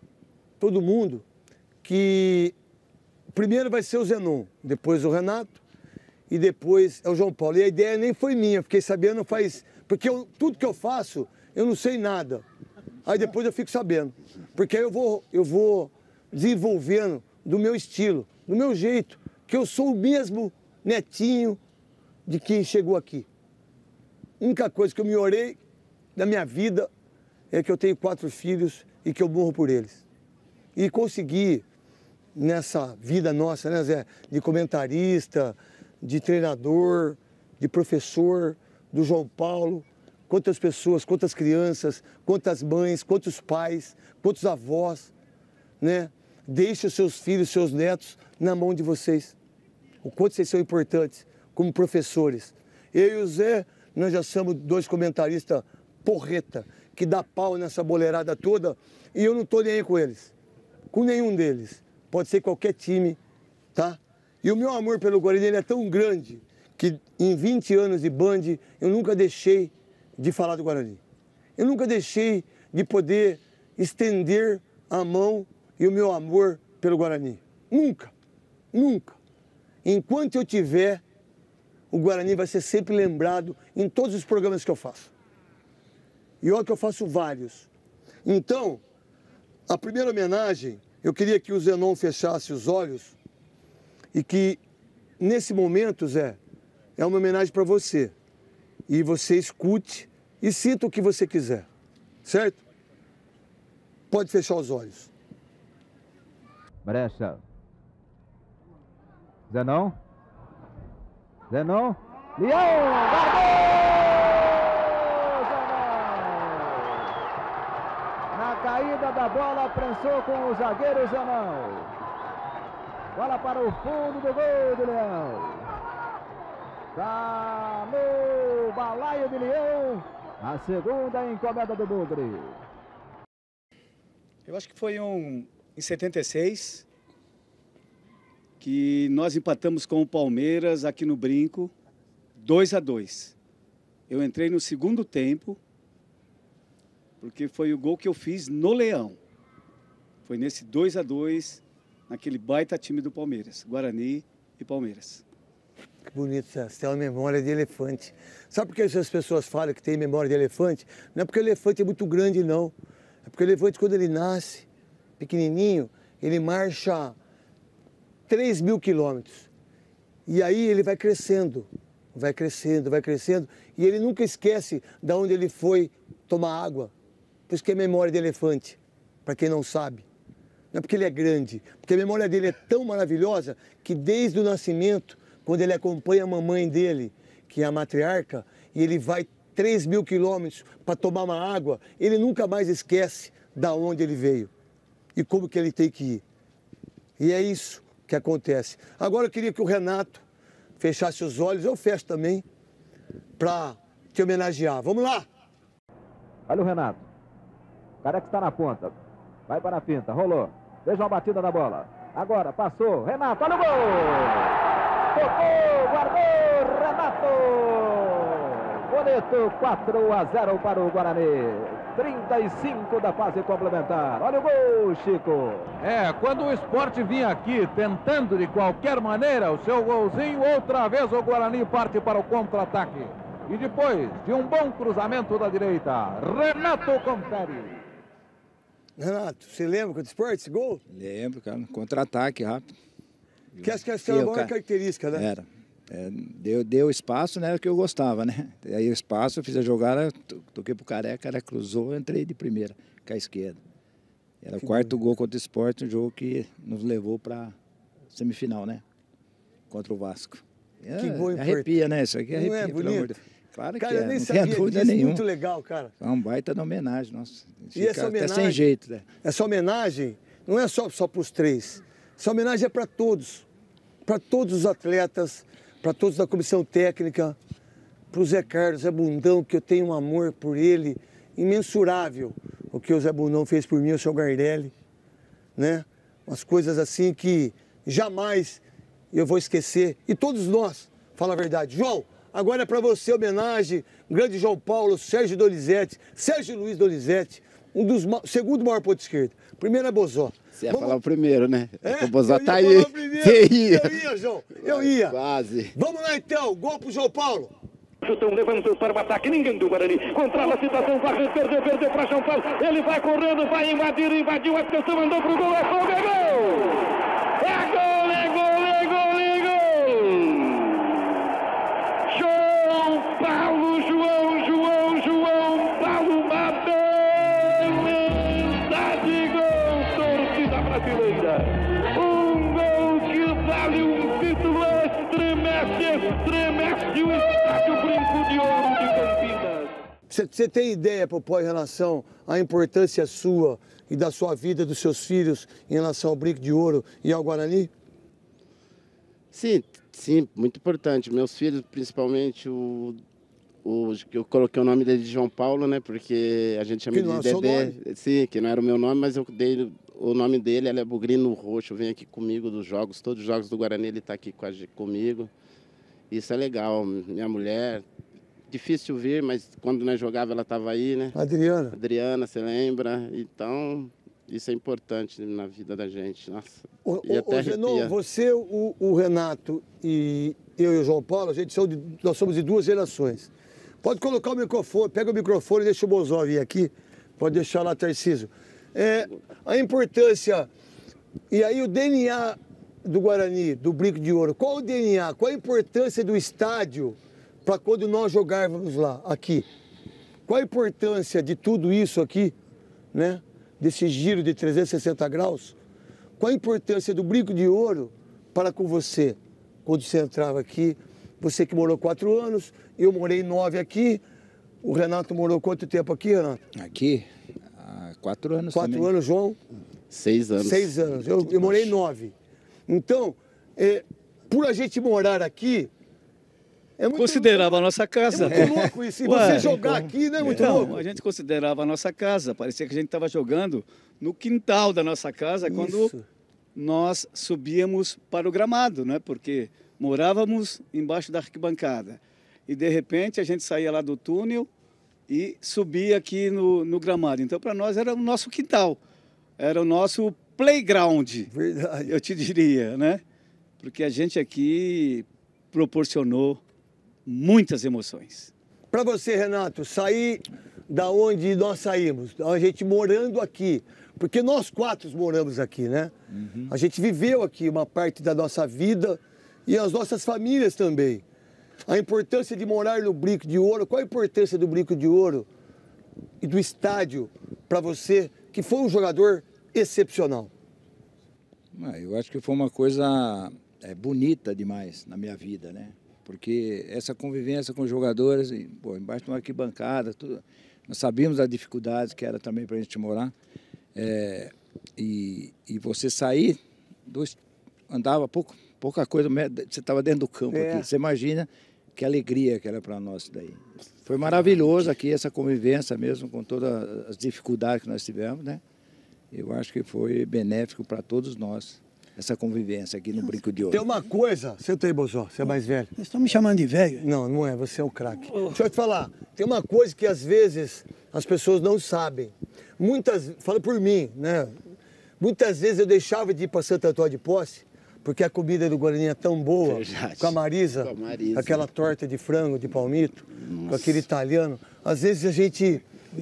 que primeiro vai ser o Zenon, depois o Renato e depois é o João Paulo. E a ideia nem foi minha, fiquei sabendo faz... Porque tudo que eu faço, eu não sei nada. Aí depois eu fico sabendo. Porque aí eu vou desenvolvendo do meu estilo, do meu jeito, que eu sou o mesmo netinho de quem chegou aqui. A única coisa que eu me orei da minha vida é que eu tenho 4 filhos e que eu morro por eles. E consegui, nessa vida nossa, né, Zé, de comentarista, de treinador, de professor, do João Paulo, quantas pessoas, quantas crianças, quantas mães, quantos pais, quantos avós, né? Deixe os seus filhos, seus netos na mão de vocês. O quanto vocês são importantes como professores. Eu e o Zé, nós já somos 2 comentaristas porreta, que dá pau nessa boleirada toda, e eu não estou nem aí com eles, com nenhum deles. Pode ser qualquer time, tá? E o meu amor pelo Guarani ele é tão grande que em 20 anos de Band eu nunca deixei de falar do Guarani. Eu nunca deixei de poder estender a mão e o meu amor pelo Guarani. Nunca, nunca. Enquanto eu tiver, o Guarani vai ser sempre lembrado em todos os programas que eu faço. E olha que eu faço vários. Então, a primeira homenagem, eu queria que o Zenon fechasse os olhos e que, nesse momento, Zé, é uma homenagem para você. E você escute e sinta o que você quiser. Certo? Pode fechar os olhos. Brecha. Zenon. Zenon. Leão! Guardou! Na caída da bola, prensou com o zagueiro Zenon. Bola para o fundo do gol do Leão. Tá no balaio de Leão. A segunda encomenda do Bugre. Eu acho que foi em 76, que nós empatamos com o Palmeiras aqui no Brinco, 2-2. Eu entrei no segundo tempo, porque foi o gol que eu fiz no Leão. Foi nesse 2-2, naquele baita time do Palmeiras, Guarani e Palmeiras. Que bonito, você tem uma memória de elefante. Sabe por que as pessoas falam que tem memória de elefante? Não é porque o elefante é muito grande, não. É porque o elefante, quando ele nasce, pequenininho, ele marcha 3.000 quilômetros. E aí ele vai crescendo, vai crescendo, vai crescendo. E ele nunca esquece de onde ele foi tomar água. Por isso que é memória de elefante, para quem não sabe. Não é porque ele é grande, porque a memória dele é tão maravilhosa que desde o nascimento, quando ele acompanha a mamãe dele, que é a matriarca, e ele vai 3.000 quilômetros para tomar uma água, ele nunca mais esquece da onde ele veio e como que ele tem que ir. E é isso que acontece. Agora eu queria que o Renato fechasse os olhos, eu fecho também, para te homenagear. Vamos lá! Olha o Renato. Careca está na ponta. Vai para a finta, rolou. Veja a batida na bola. Agora, passou. Renato, olha o gol! Tocou, guardou, Renato! Bonito, 4-0 para o Guarani. 35 da fase complementar. Olha o gol, Chico. Quando o Sport vinha aqui tentando de qualquer maneira o seu golzinho, outra vez o Guarani parte para o contra-ataque. E depois de um bom cruzamento da direita, Renato confere. Renato, você lembra do Sport esse gol? Lembro, cara. Contra-ataque rápido. Que acho que essa é a maior característica, né? Era. Deu espaço, né? Que eu gostava, né? Aí o espaço, eu fiz a jogada, toquei pro Careca, cruzou, entrei de primeira, com a esquerda. Era o quarto gol contra o Sport, um jogo que nos levou para semifinal, né? Contra o Vasco. Que gol arrepia, né? Isso aqui arrepia, pelo amor de Deus. Claro cara, que eu nem não sabia tem dúvida disso, nenhuma. muito legal, cara. É um baita de homenagem, nossa. E essa homenagem, até sem jeito, né? Essa homenagem não é só para os 3. Essa homenagem é para todos os atletas, para todos da comissão técnica, para o Zé Carlos, Zé Bundão, que eu tenho um amor por ele imensurável. O que o Zé Bundão fez por mim, o seu Gardelli, né? Umas coisas assim que jamais eu vou esquecer. E todos nós, fala a verdade. João, agora é para você homenagem, grande João Paulo, Sérgio Donizete, Sérgio Luiz Donizete, segundo maior ponto esquerdo. Primeiro é Bozó. Você ia falar o primeiro, né? O Bozó tá aí. Eu ia, João. Eu ia. Quase. Vamos lá então, gol pro João Paulo. Chutão, levantou para o ataque, ninguém do Guarani. Controla a situação, vai perdeu para João Paulo. Ele vai correndo, vai invadir, invadiu, atenção, mandou pro gol, é gol, é gol! É gol, é gol, é gol, é gol! João Paulo, João Paulo, uma beleza de gol, torcida brasileira. Um gol que vale um título, estremece o estádio Brinco de Ouro de Campinas. Você tem ideia, Popó, em relação à importância sua e da sua vida, dos seus filhos, em relação ao Brinco de Ouro e ao Guarani? Sim, muito importante. Meus filhos, principalmente que eu coloquei o nome dele de João Paulo, né? Porque a gente chama de Dedé. Sim, que não era o meu nome, mas eu dei o nome dele, ele é Bugrino Roxo, vem aqui comigo dos jogos, todos os jogos do Guarani ele está aqui comigo. Isso é legal. Minha mulher, difícil vir, mas quando nós jogava ela estava aí, né? Adriana, você lembra? Então, isso é importante na vida da gente. Nossa. Zenon, você, o Renato e eu e o João Paulo, nós somos de duas gerações. Pode colocar o microfone, pega o microfone e deixa o Bozó vir aqui. Pode deixar lá, Tarcísio. A importância, e aí o DNA do Guarani, do Brinco de Ouro, qual o DNA, qual a importância do estádio para quando nós jogarmos lá, aqui? Qual a importância de tudo isso aqui, né? Desse giro de 360 graus? Qual a importância do Brinco de Ouro para com você, quando você entrava aqui? Você que morou 4 anos, eu morei 9 aqui, o Renato morou quanto tempo aqui, Renato? Aqui? 4 anos 4 anos, João? 6 anos. 6 anos. Eu morei 9. Então, por a gente morar aqui, é muito... Considerava a nossa casa. É muito louco isso. E você jogar aqui, não é muito louco? A gente considerava a nossa casa. Parecia que a gente estava jogando no quintal da nossa casa quando nós subíamos para o gramado, né? Porque morávamos embaixo da arquibancada. E, de repente, a gente saía lá do túnel e subia aqui no gramado. Então, para nós, era o nosso quintal. Era o nosso playground. Verdade. Eu te diria, né? Porque a gente aqui proporcionou muitas emoções. Para você, Renato, sair da onde nós saímos, a gente morando aqui, porque nós 4 moramos aqui, né? Uhum. A gente viveu aqui uma parte da nossa vida e as nossas famílias também. A importância de morar no Brinco de Ouro, qual a importância do Brinco de Ouro e do estádio para você, que foi um jogador excepcional? Eu acho que foi uma coisa bonita demais na minha vida, né? Porque essa convivência com os jogadores, embaixo de uma arquibancada, tudo, nós sabíamos as dificuldades que era também para a gente morar. E você sair, andava pouca coisa, você estava dentro do campo aqui. Você imagina que alegria que era para nós daí. Foi maravilhoso aqui essa convivência mesmo, com todas as dificuldades que nós tivemos, né? Eu acho que foi benéfico para todos nós, essa convivência aqui no Brinco de Ouro. Tem uma coisa, senta aí, Bozó, você é mais velho. Vocês estão me chamando de velho? Não, não é, você é um craque. Deixa eu te falar, tem uma coisa que às vezes as pessoas não sabem. Fala por mim, né? Muitas vezes eu deixava de ir para Santo Antônio de Posse, porque a comida do Guarani é tão boa, com a Marisa, aquela torta de frango de palmito, com aquele italiano. Às vezes a gente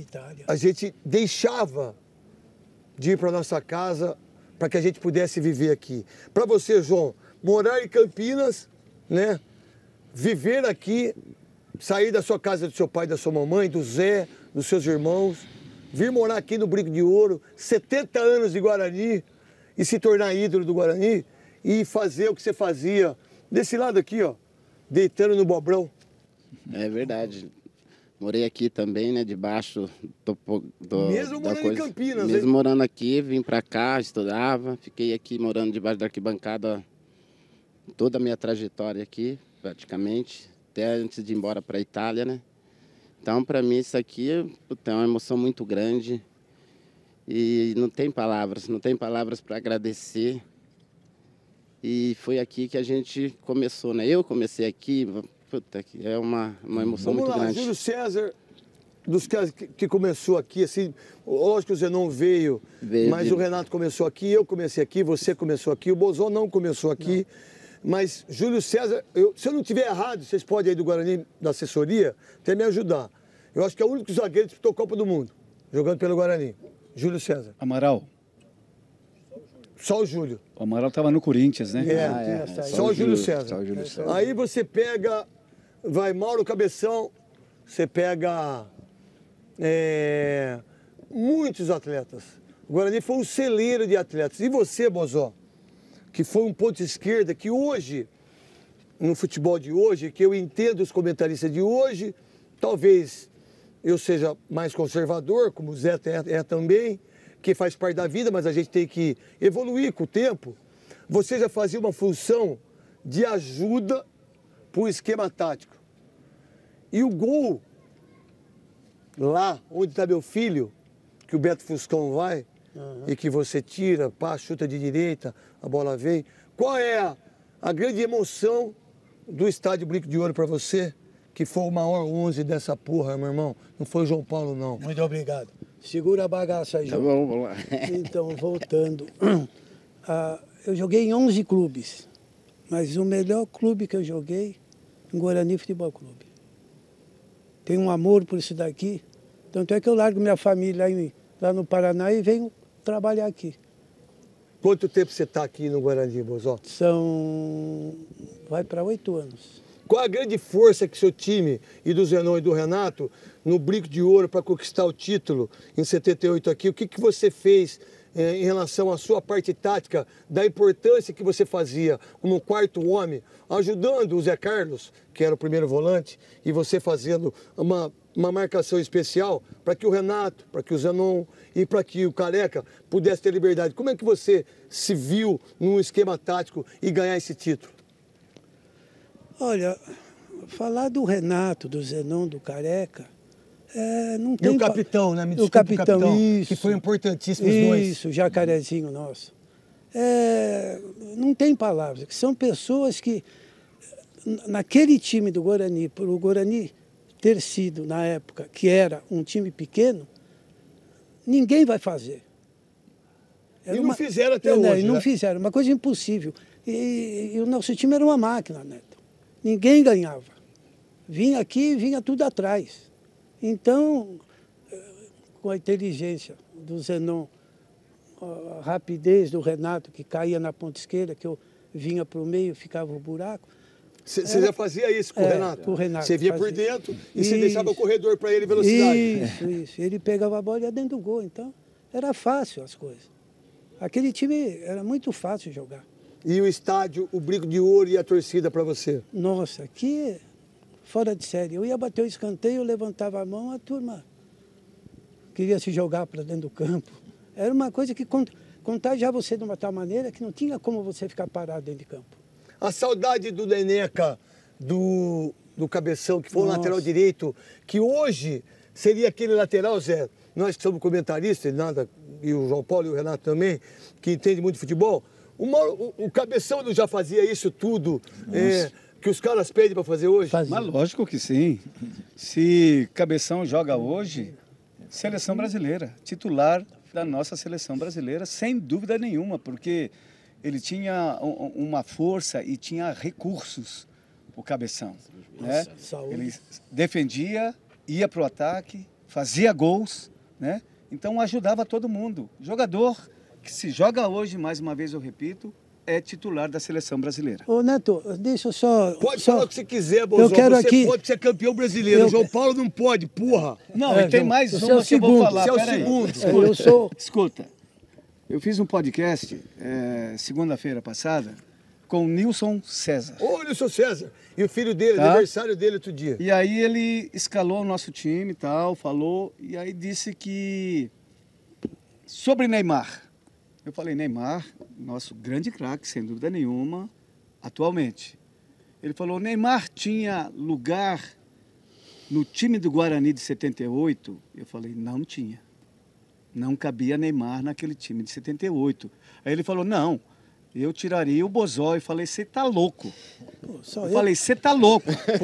deixava de ir para nossa casa para que a gente pudesse viver aqui. Para você, João, morar em Campinas, né? Viver aqui, sair da sua casa do seu pai, da sua mamãe, do Zé, dos seus irmãos, vir morar aqui no Brinco de Ouro, 70 anos de Guarani e se tornar ídolo do Guarani e fazer o que você fazia desse lado aqui, ó, deitando no bobrão. É verdade. Morei aqui também, né, debaixo mesmo morando em Campinas, mesmo morando aqui, vim para cá, estudava, fiquei aqui morando debaixo da arquibancada toda a minha trajetória aqui, praticamente, até antes de ir embora para a Itália, né? Então, para mim, isso aqui é uma emoção muito grande e não tem palavras para agradecer. E foi aqui que a gente começou, né? Eu comecei aqui, é uma emoção muito grande. Júlio César, dos que começou aqui, assim, lógico que o Zenon veio, mas o Renato começou aqui, eu comecei aqui, você começou aqui, o Bozó não começou aqui. Mas Júlio César, se eu não estiver errado, vocês podem aí do Guarani, da assessoria, até me ajudar. Eu acho que é o único zagueiro que disputou a Copa do Mundo, jogando pelo Guarani. Júlio César. Amaral. Só o Júlio. O Amaral estava no Corinthians, né? Só o Júlio César. Só o Júlio César. Aí você pega, vai Mauro Cabeção, você pega muitos atletas. O Guarani foi um celeiro de atletas. E você, Bozó, que foi um ponto de esquerda, que hoje, no futebol de hoje, que eu entendo os comentaristas de hoje, talvez eu seja mais conservador, como o Zé é também, que faz parte da vida, mas a gente tem que evoluir com o tempo. Você já fazia uma função de ajuda para o esquema tático. E o gol, lá onde está meu filho, que o Beto Fuscão vai, e que você tira, pá, chuta de direita, a bola vem. Qual é a grande emoção do Estádio Brinco de Ouro para você, que foi o maior 11 dessa porra, meu irmão? Não foi o João Paulo, não. Muito obrigado. Segura a bagaça aí, João. Tá bom, vamos lá. Então, voltando. Eu joguei em 11 clubes, mas o melhor clube que eu joguei, em Guarani Futebol Clube. Tenho um amor por isso daqui. Tanto é que eu largo minha família lá no Paraná e venho trabalhar aqui. Quanto tempo você está aqui no Guarani, Bozó? Vai para 8 anos. Qual a grande força que seu time, e do Zenon e do Renato, no Brinco de Ouro para conquistar o título em 78 aqui, o que você fez em relação à sua parte tática, da importância que você fazia como quarto homem, ajudando o Zé Carlos, que era o primeiro volante, e você fazendo uma marcação especial para que o Renato, para que o Zenon e para que o Careca pudesse ter liberdade. Como é que você se viu num esquema tático e ganhar esse título? Olha, falar do Renato, do Zenon, do Careca, não tem... E o capitão, né? Me desculpe, o capitão, isso, que foi importantíssimo os dois. Isso, o jacarezinho nosso. Não tem palavras, que são pessoas que, naquele time do Guarani, por o Guarani ter sido, na época, que era um time pequeno, ninguém vai fazer. Não fizeram até hoje, Não né? fizeram, uma coisa impossível. E o nosso time era uma máquina, Neto. Ninguém ganhava. Vinha aqui e vinha tudo atrás. Então, com a inteligência do Zenon, a rapidez do Renato, que caía na ponta esquerda, que eu vinha para o meio, ficava o buraco. Você já fazia isso com o Renato? Com o Renato. Você via por dentro e você deixava o corredor para ele velocidade. Isso. Ele pegava a bola e ia dentro do gol. Então, era fácil as coisas. Aquele time era muito fácil jogar. E o estádio, o Brinco de Ouro e a torcida para você? Nossa, aqui, fora de série. Eu ia bater o escanteio, eu levantava a mão, a turma queria se jogar para dentro do campo. Era uma coisa que contagiava você de uma tal maneira que não tinha como você ficar parado dentro de campo. A saudade do Neneca, do Cabeção, que foi o lateral direito, que hoje seria aquele lateral, Zé, nós que somos comentaristas, e o João Paulo e o Renato também, que entende muito de futebol, o Cabeção não já fazia isso tudo que os caras pedem para fazer hoje? Mas lógico que sim. Se Cabeção joga hoje, seleção brasileira, titular da nossa seleção brasileira, sem dúvida nenhuma, porque ele tinha uma força e tinha recursos, o Cabeção. Né? Ele defendia, ia para o ataque, fazia gols, né? Então ajudava todo mundo. Jogador que se joga hoje, mais uma vez eu repito, é titular da seleção brasileira. Ô Neto, deixa eu só... Pode falar o que você quiser, Bozó. Você pode ser campeão brasileiro. O João Paulo não pode, porra. Não, e tem mais uma que eu vou falar. Você é o segundo. Escuta, eu fiz um podcast segunda-feira passada com o Nilson César. Ô, Nilson César. E o filho dele, aniversário dele outro dia. E aí ele escalou o nosso time e tal, falou, e aí disse que... Sobre Neymar. Eu falei, Neymar, nosso grande craque, sem dúvida nenhuma, atualmente. Ele falou, Neymar tinha lugar no time do Guarani de 78? Eu falei, não tinha. Não cabia Neymar naquele time de 78. Aí ele falou, não, Eu tiraria o Bozó e falei, você tá louco. Só Eu falei, você tá louco.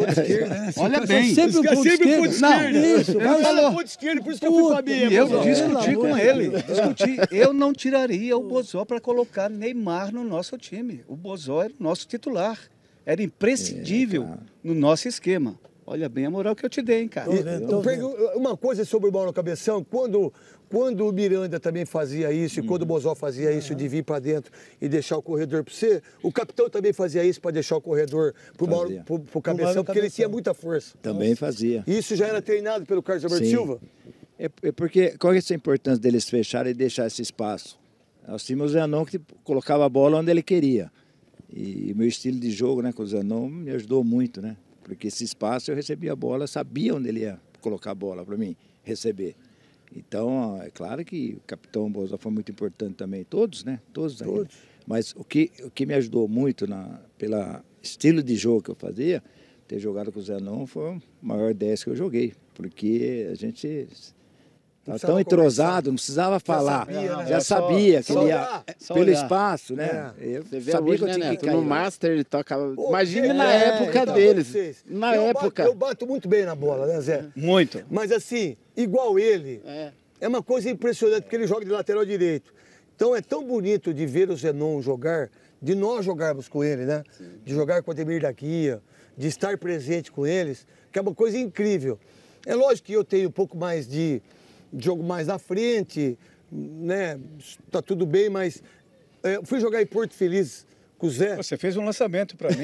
Olha bem. Sempre o ponto esquerdo. Não, isso, Ele falou ponto esquerdo, por isso que eu fui pra mim. E eu Bozó. discuti com ele. Eu não tiraria o Bozó para colocar Neymar no nosso time. O Bozó era o nosso titular. Era imprescindível no nosso esquema. Olha bem a moral que eu te dei, hein, cara. Uma coisa sobre o Mauro Cabeção, quando o Miranda também fazia isso, e quando o Bozó fazia isso de vir para dentro e deixar o corredor para você, o capitão também fazia isso para deixar o corredor pro Cabeção, porque ele tinha muita força. Também fazia. E isso já era treinado pelo Carlos Alberto Silva? É porque qual é essa importância deles fecharem e deixar esse espaço? Nós tínhamos o Zenon que colocava a bola onde ele queria. E meu estilo de jogo, né, com o Zenon me ajudou muito, né? Porque esse espaço eu recebia a bola, sabia onde ele ia colocar a bola para mim receber. Então, é claro que o capitão Bozó foi muito importante também, todos, né? Todos. Mas o que me ajudou muito pelo estilo de jogo que eu fazia, ter jogado com o Zenon foi o maior 10 que eu joguei, porque a gente estava tão entrosado, não precisava falar, já sabia que ele ia pelo espaço, né? Você vê hoje, né, Neto? No Master ele tocava. Imagine na época deles. Na época. Eu bato muito bem na bola, né, Zé? Muito. Mas assim, igual ele, é uma coisa impressionante, porque ele joga de lateral direito. Então é tão bonito de ver o Zenon jogar, de nós jogarmos com ele, né? Sim. De jogar com o Ademir da Guia, de estar presente com eles, que é uma coisa incrível. É lógico que eu tenho um pouco mais de jogo mais na frente, né? Tá tudo bem, mas fui jogar em Porto Feliz com o Zé. Você fez um lançamento para mim.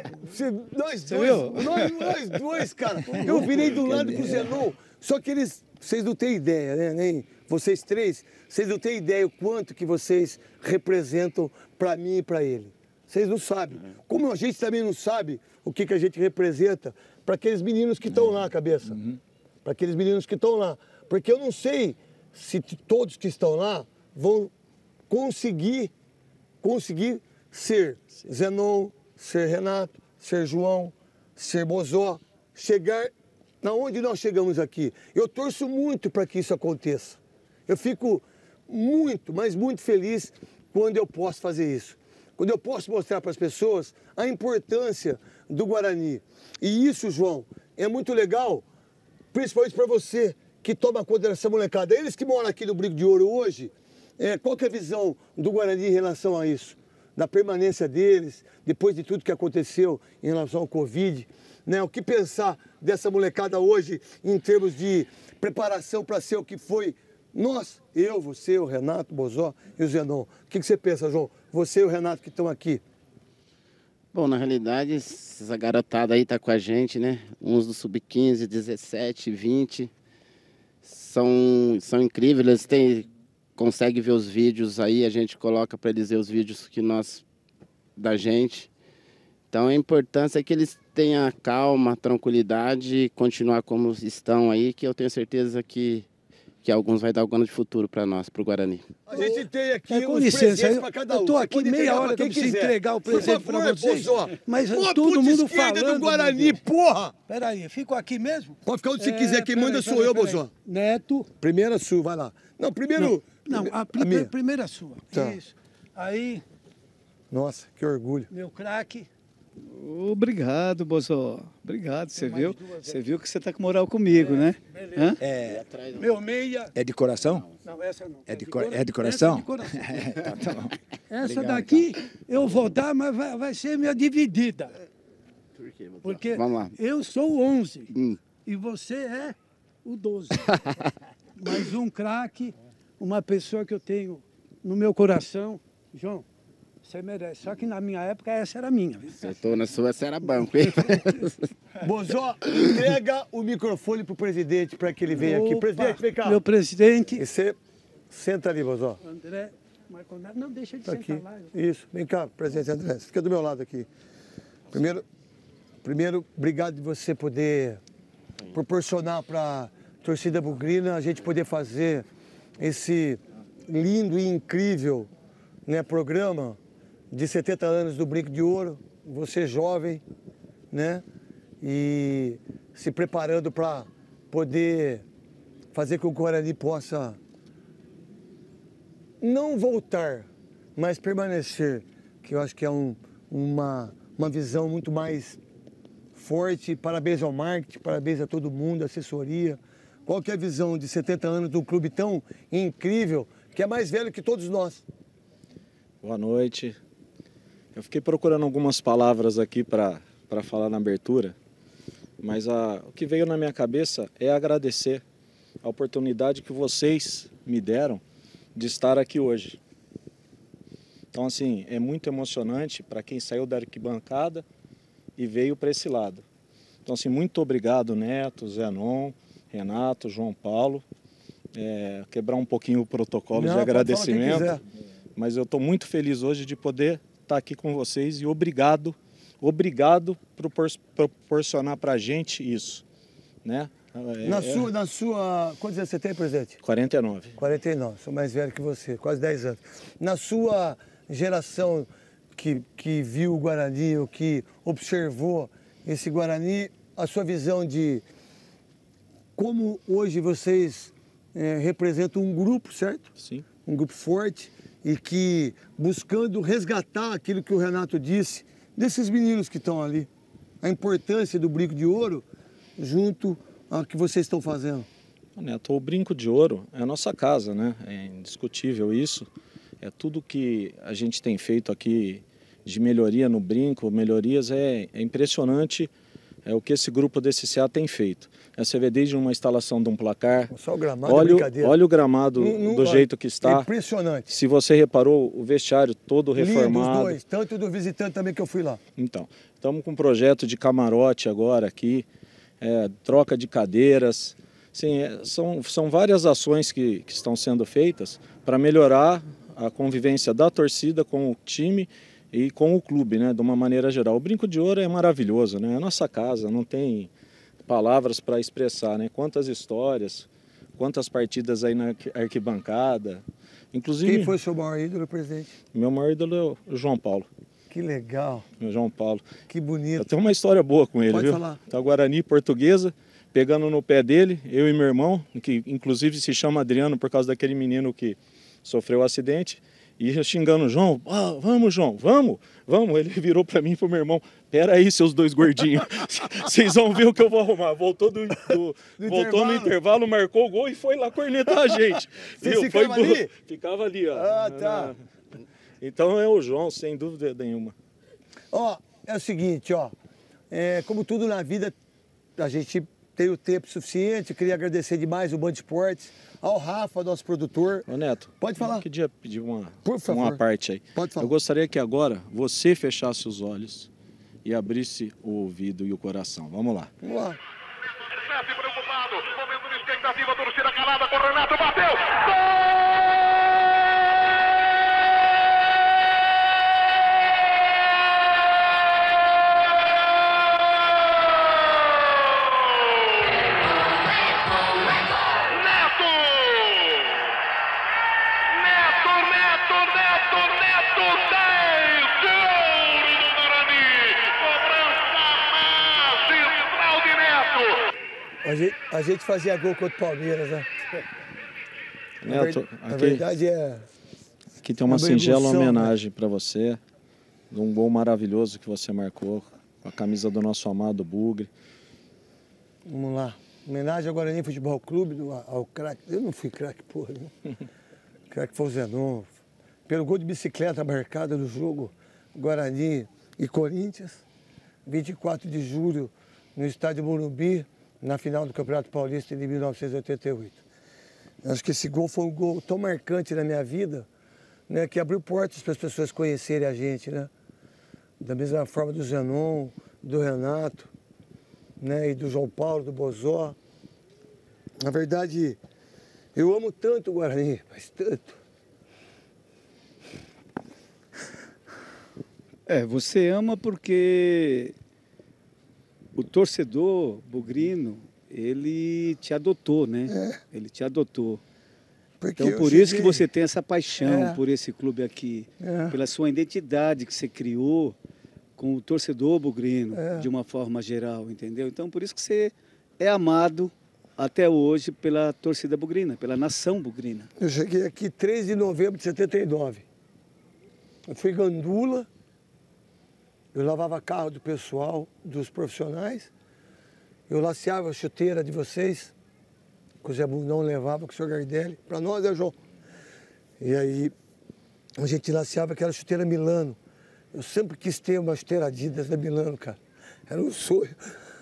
Nós dois, cara. Eu virei do lado com o Zenon. Só que vocês não têm ideia, né? Nem vocês três, vocês não têm ideia o quanto que vocês representam para mim e para ele. Vocês não sabem. Como a gente também não sabe o que a gente representa para aqueles meninos que estão lá, cabeça. Para aqueles meninos que estão lá. Porque eu não sei se todos que estão lá vão conseguir ser Zenon, ser Renato, ser João, ser Bozó, chegar na onde nós chegamos aqui. Eu torço muito para que isso aconteça. Eu fico muito, mas muito feliz quando eu posso fazer isso. Quando eu posso mostrar para as pessoas a importância do Guarani. E isso, João, é muito legal, principalmente para você, que toma conta dessa molecada. Eles que moram aqui no Brinco de Ouro hoje, qual que é a visão do Guarani em relação a isso? Da permanência deles, depois de tudo que aconteceu em relação ao Covid, né? O que pensar dessa molecada hoje em termos de preparação para ser o que foi nós, eu, você, o Renato, o Bozó e o Zenon. O que você pensa, João? Você e o Renato que estão aqui. Bom, na realidade, essa garotada aí tá com a gente, né? Uns do Sub-15, 17, 20... São incríveis, eles conseguem ver os vídeos aí, a gente coloca para eles ver os vídeos da gente. Então a importância é que eles tenham calma, tranquilidade e continuar como estão aí, que eu tenho certeza que alguns vai dar algum de futuro para nós, para o Guarani. A gente tem aqui com licença, para cada um. Eu estou aqui meia hora que eu preciso entregar o presente para vocês. Mas todo mundo falando do Guarani, porra! Peraí, fico aqui mesmo? Pode ficar onde você quiser, quem manda sou eu, Bozó. Neto. Primeira sua, vai lá. Não, primeiro... Não, a primeira sua. Tá. Isso. Aí... Nossa, que orgulho. Meu craque. Obrigado, Bozó. Obrigado, você viu que você está com moral comigo, né? Beleza. Meu meia... É de coração? Não, essa não. É de coração? Essa é de coração. Tá bom. Essa daqui eu vou dar, mas vai ser minha dividida. Por quê, Bozó? Porque vamos lá. Eu sou o 11 e você é o 12. Mas um craque, uma pessoa que eu tenho no meu coração, João, você merece. Só que na minha época essa era minha. Eu estou na sua, essa era banco, hein? Bozó, entrega o microfone pro presidente para que ele venha aqui. Presidente, vem cá. Meu presidente. E você senta ali, Bozó. André Marconado. Não, deixa ele tá sentar aqui. lá. Isso, vem cá, presidente André. Fica do meu lado aqui. Primeiro, obrigado de você poder proporcionar para a torcida bugrina a gente poder fazer esse lindo e incrível, né, programa de 70 anos do Brinco de Ouro. Você jovem, né? E se preparando para poder fazer com que o Guarani possa não voltar, mas permanecer que eu acho que é uma visão muito mais forte. Parabéns ao marketing, parabéns a todo mundo, assessoria. Qual que é a visão de 70 anos de um clube tão incrível, que é mais velho que todos nós? Boa noite. Eu fiquei procurando algumas palavras aqui para falar na abertura, mas o que veio na minha cabeça é agradecer a oportunidade que vocês me deram de estar aqui hoje. Então, assim, é muito emocionante para quem saiu da arquibancada e veio para esse lado. Então, assim, muito obrigado, Neto, Zenon, Renato, João Paulo. Quebrar um pouquinho o protocolo de agradecimento, mas eu estou muito feliz hoje de poder estar aqui com vocês e obrigado por proporcionar para a gente isso, né? Na sua... Quantos anos você tem, presidente? 49. 49, sou mais velho que você, quase 10 anos. Na sua geração que viu o Guarani, ou que observou esse Guarani, a sua visão de como hoje vocês representam um grupo, certo? Sim. Um grupo forte e que buscando resgatar aquilo que o Renato disse, desses meninos que estão ali, a importância do Brinco de Ouro junto ao que vocês estão fazendo. Neto, o Brinco de Ouro é a nossa casa, né? É indiscutível isso. É tudo que a gente tem feito aqui de melhoria no Brinco, melhorias, é impressionante o que esse grupo da SCA tem feito. Você vê desde uma instalação de um placar, só o gramado, olha o gramado do jeito que está. É impressionante. Se você reparou, o vestiário todo reformado. Lindo os dois, tanto do visitante também que eu fui lá. Então, estamos com um projeto de camarote agora aqui, troca de cadeiras. Sim, são várias ações que estão sendo feitas para melhorar a convivência da torcida com o time e com o clube, né, de uma maneira geral. O Brinco de Ouro é maravilhoso, né? É a nossa casa, não tem palavras para expressar, né? Quantas histórias, quantas partidas aí na arquibancada. Inclusive, quem foi seu maior ídolo, presidente? Meu maior ídolo é o João Paulo. Que legal. O João Paulo. Que bonito. Eu tenho uma história boa com ele, Pode viu? falar. Tá Guarani Portuguesa, pegando no pé dele, eu e meu irmão, que inclusive se chama Adriano por causa daquele menino que sofreu o acidente, e eu xingando o João, vamos João, vamos. Ele virou para mim e pro meu irmão, pera aí seus dois gordinhos, vocês vão ver o que eu vou arrumar. Voltou voltou no intervalo, marcou o gol e foi lá cornetar a gente. Você ficava ali? Ficava ali, ó. Ah, tá. Então é o João, sem dúvida nenhuma. É o seguinte, como tudo na vida, a gente tem o tempo suficiente. Eu queria agradecer demais o Band Esportes, ao Rafa, nosso produtor. Ô Neto, pode falar. Eu queria pedir uma favor. parte aí. Pode falar. Eu gostaria que agora você fechasse os olhos e abrisse o ouvido e o coração. Vamos lá. Vamos lá. Messi preocupado, momento de expectativa, torcida calada com o Renato, bateu! Gol! A gente fazia gol contra o Palmeiras, né? Neto, a verdade aqui tem uma singela homenagem para você, de um gol maravilhoso que você marcou, com a camisa do nosso amado Bugre. Vamos lá. Homenagem ao Guarani Futebol Clube, ao craque. Eu não fui craque, porra. Craque foi o Zenon. Pelo gol de bicicleta marcado no jogo Guarani e Corinthians, 24 de julho, no estádio Morumbi, na final do Campeonato Paulista de 1988. Acho que esse gol foi um gol tão marcante na minha vida, né, que abriu portas para as pessoas conhecerem a gente, né? Da mesma forma do Zenon, do Renato, né, e do João Paulo, do Bozó. Na verdade, eu amo tanto o Guarani, mas tanto. Você ama porque o torcedor bugrino, ele te adotou, né? Ele te adotou. Então, por isso que você tem essa paixão por esse clube aqui, pela sua identidade que você criou com o torcedor bugrino, de uma forma geral, entendeu? Então, por isso que você é amado até hoje pela torcida bugrina, pela nação bugrina. Eu cheguei aqui 3 de novembro de 79. Eu fui gandula, eu lavava carro do pessoal, dos profissionais, eu laceava a chuteira de vocês, que o Zé Bundão levava com o senhor Gardelli, para nós, né, João? E aí, a gente laceava aquela chuteira Milano. Eu sempre quis ter uma chuteira Adidas da Milano, cara. Era um sonho.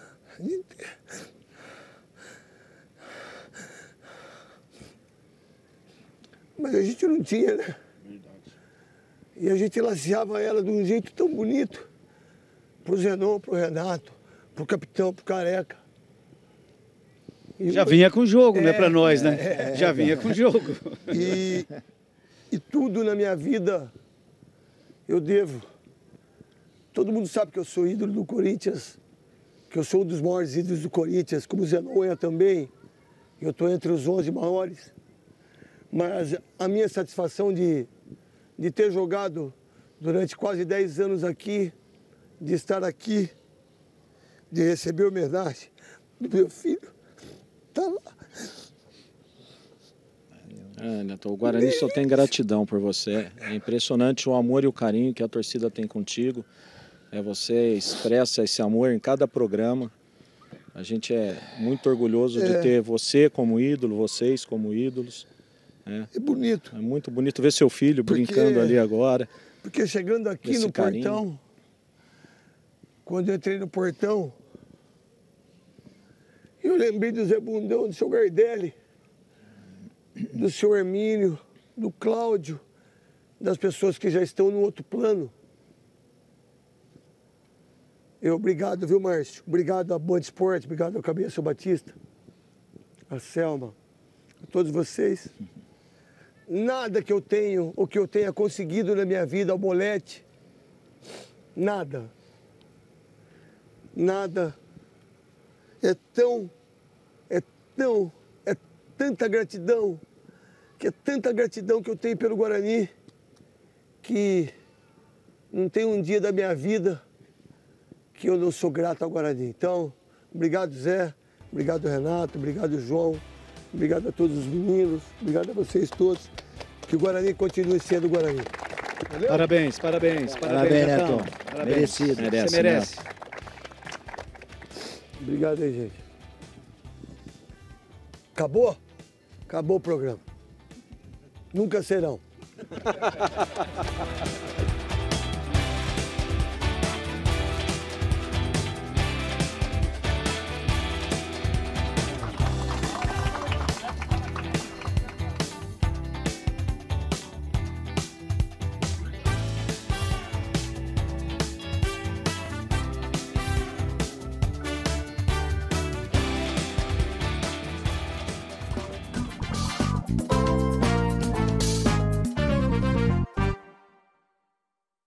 Mas a gente não tinha, né? E a gente laceava ela de um jeito tão bonito. Pro Zenon, pro Renato, pro capitão, pro Careca. E já vinha com jogo, né, para nós, né? Já vinha com jogo. E tudo na minha vida eu devo. Todo mundo sabe que eu sou ídolo do Corinthians, que eu sou um dos maiores ídolos do Corinthians, como o Zenon é também. Eu estou entre os 11 maiores. Mas a minha satisfação de ter jogado durante quase 10 anos aqui, de estar aqui, de receber homenagem do meu filho, tá lá. Neto, o Guarani só tem gratidão por você. É impressionante o amor e o carinho que a torcida tem contigo. Você expressa esse amor em cada programa. A gente é muito orgulhoso de ter você como ídolo, vocês como ídolos. É bonito. É muito bonito ver seu filho brincando ali agora. Porque chegando aqui no portão, quando eu entrei no portão, eu lembrei do Zé Bundão, do seu Gardelli, do seu Hermínio, do Cláudio, das pessoas que já estão no outro plano. Obrigado, viu, Márcio? Obrigado à Band Esporte, obrigado ao Cabeça Batista, a Selma, a todos vocês. Nada que eu tenho, ou que eu tenha conseguido na minha vida, ao Bolete, nada. Nada. É tanta gratidão, tanta gratidão que eu tenho pelo Guarani, que não tem um dia da minha vida que eu não sou grato ao Guarani. Então, obrigado, Zé, obrigado, Renato, obrigado, João, obrigado a todos os meninos, obrigado a vocês todos. Que o Guarani continue sendo o Guarani. Valeu? Parabéns, parabéns, parabéns, Neto. Parabéns. Merecido. Você merece. Obrigado aí, gente. Acabou? Acabou o programa. Nunca serão.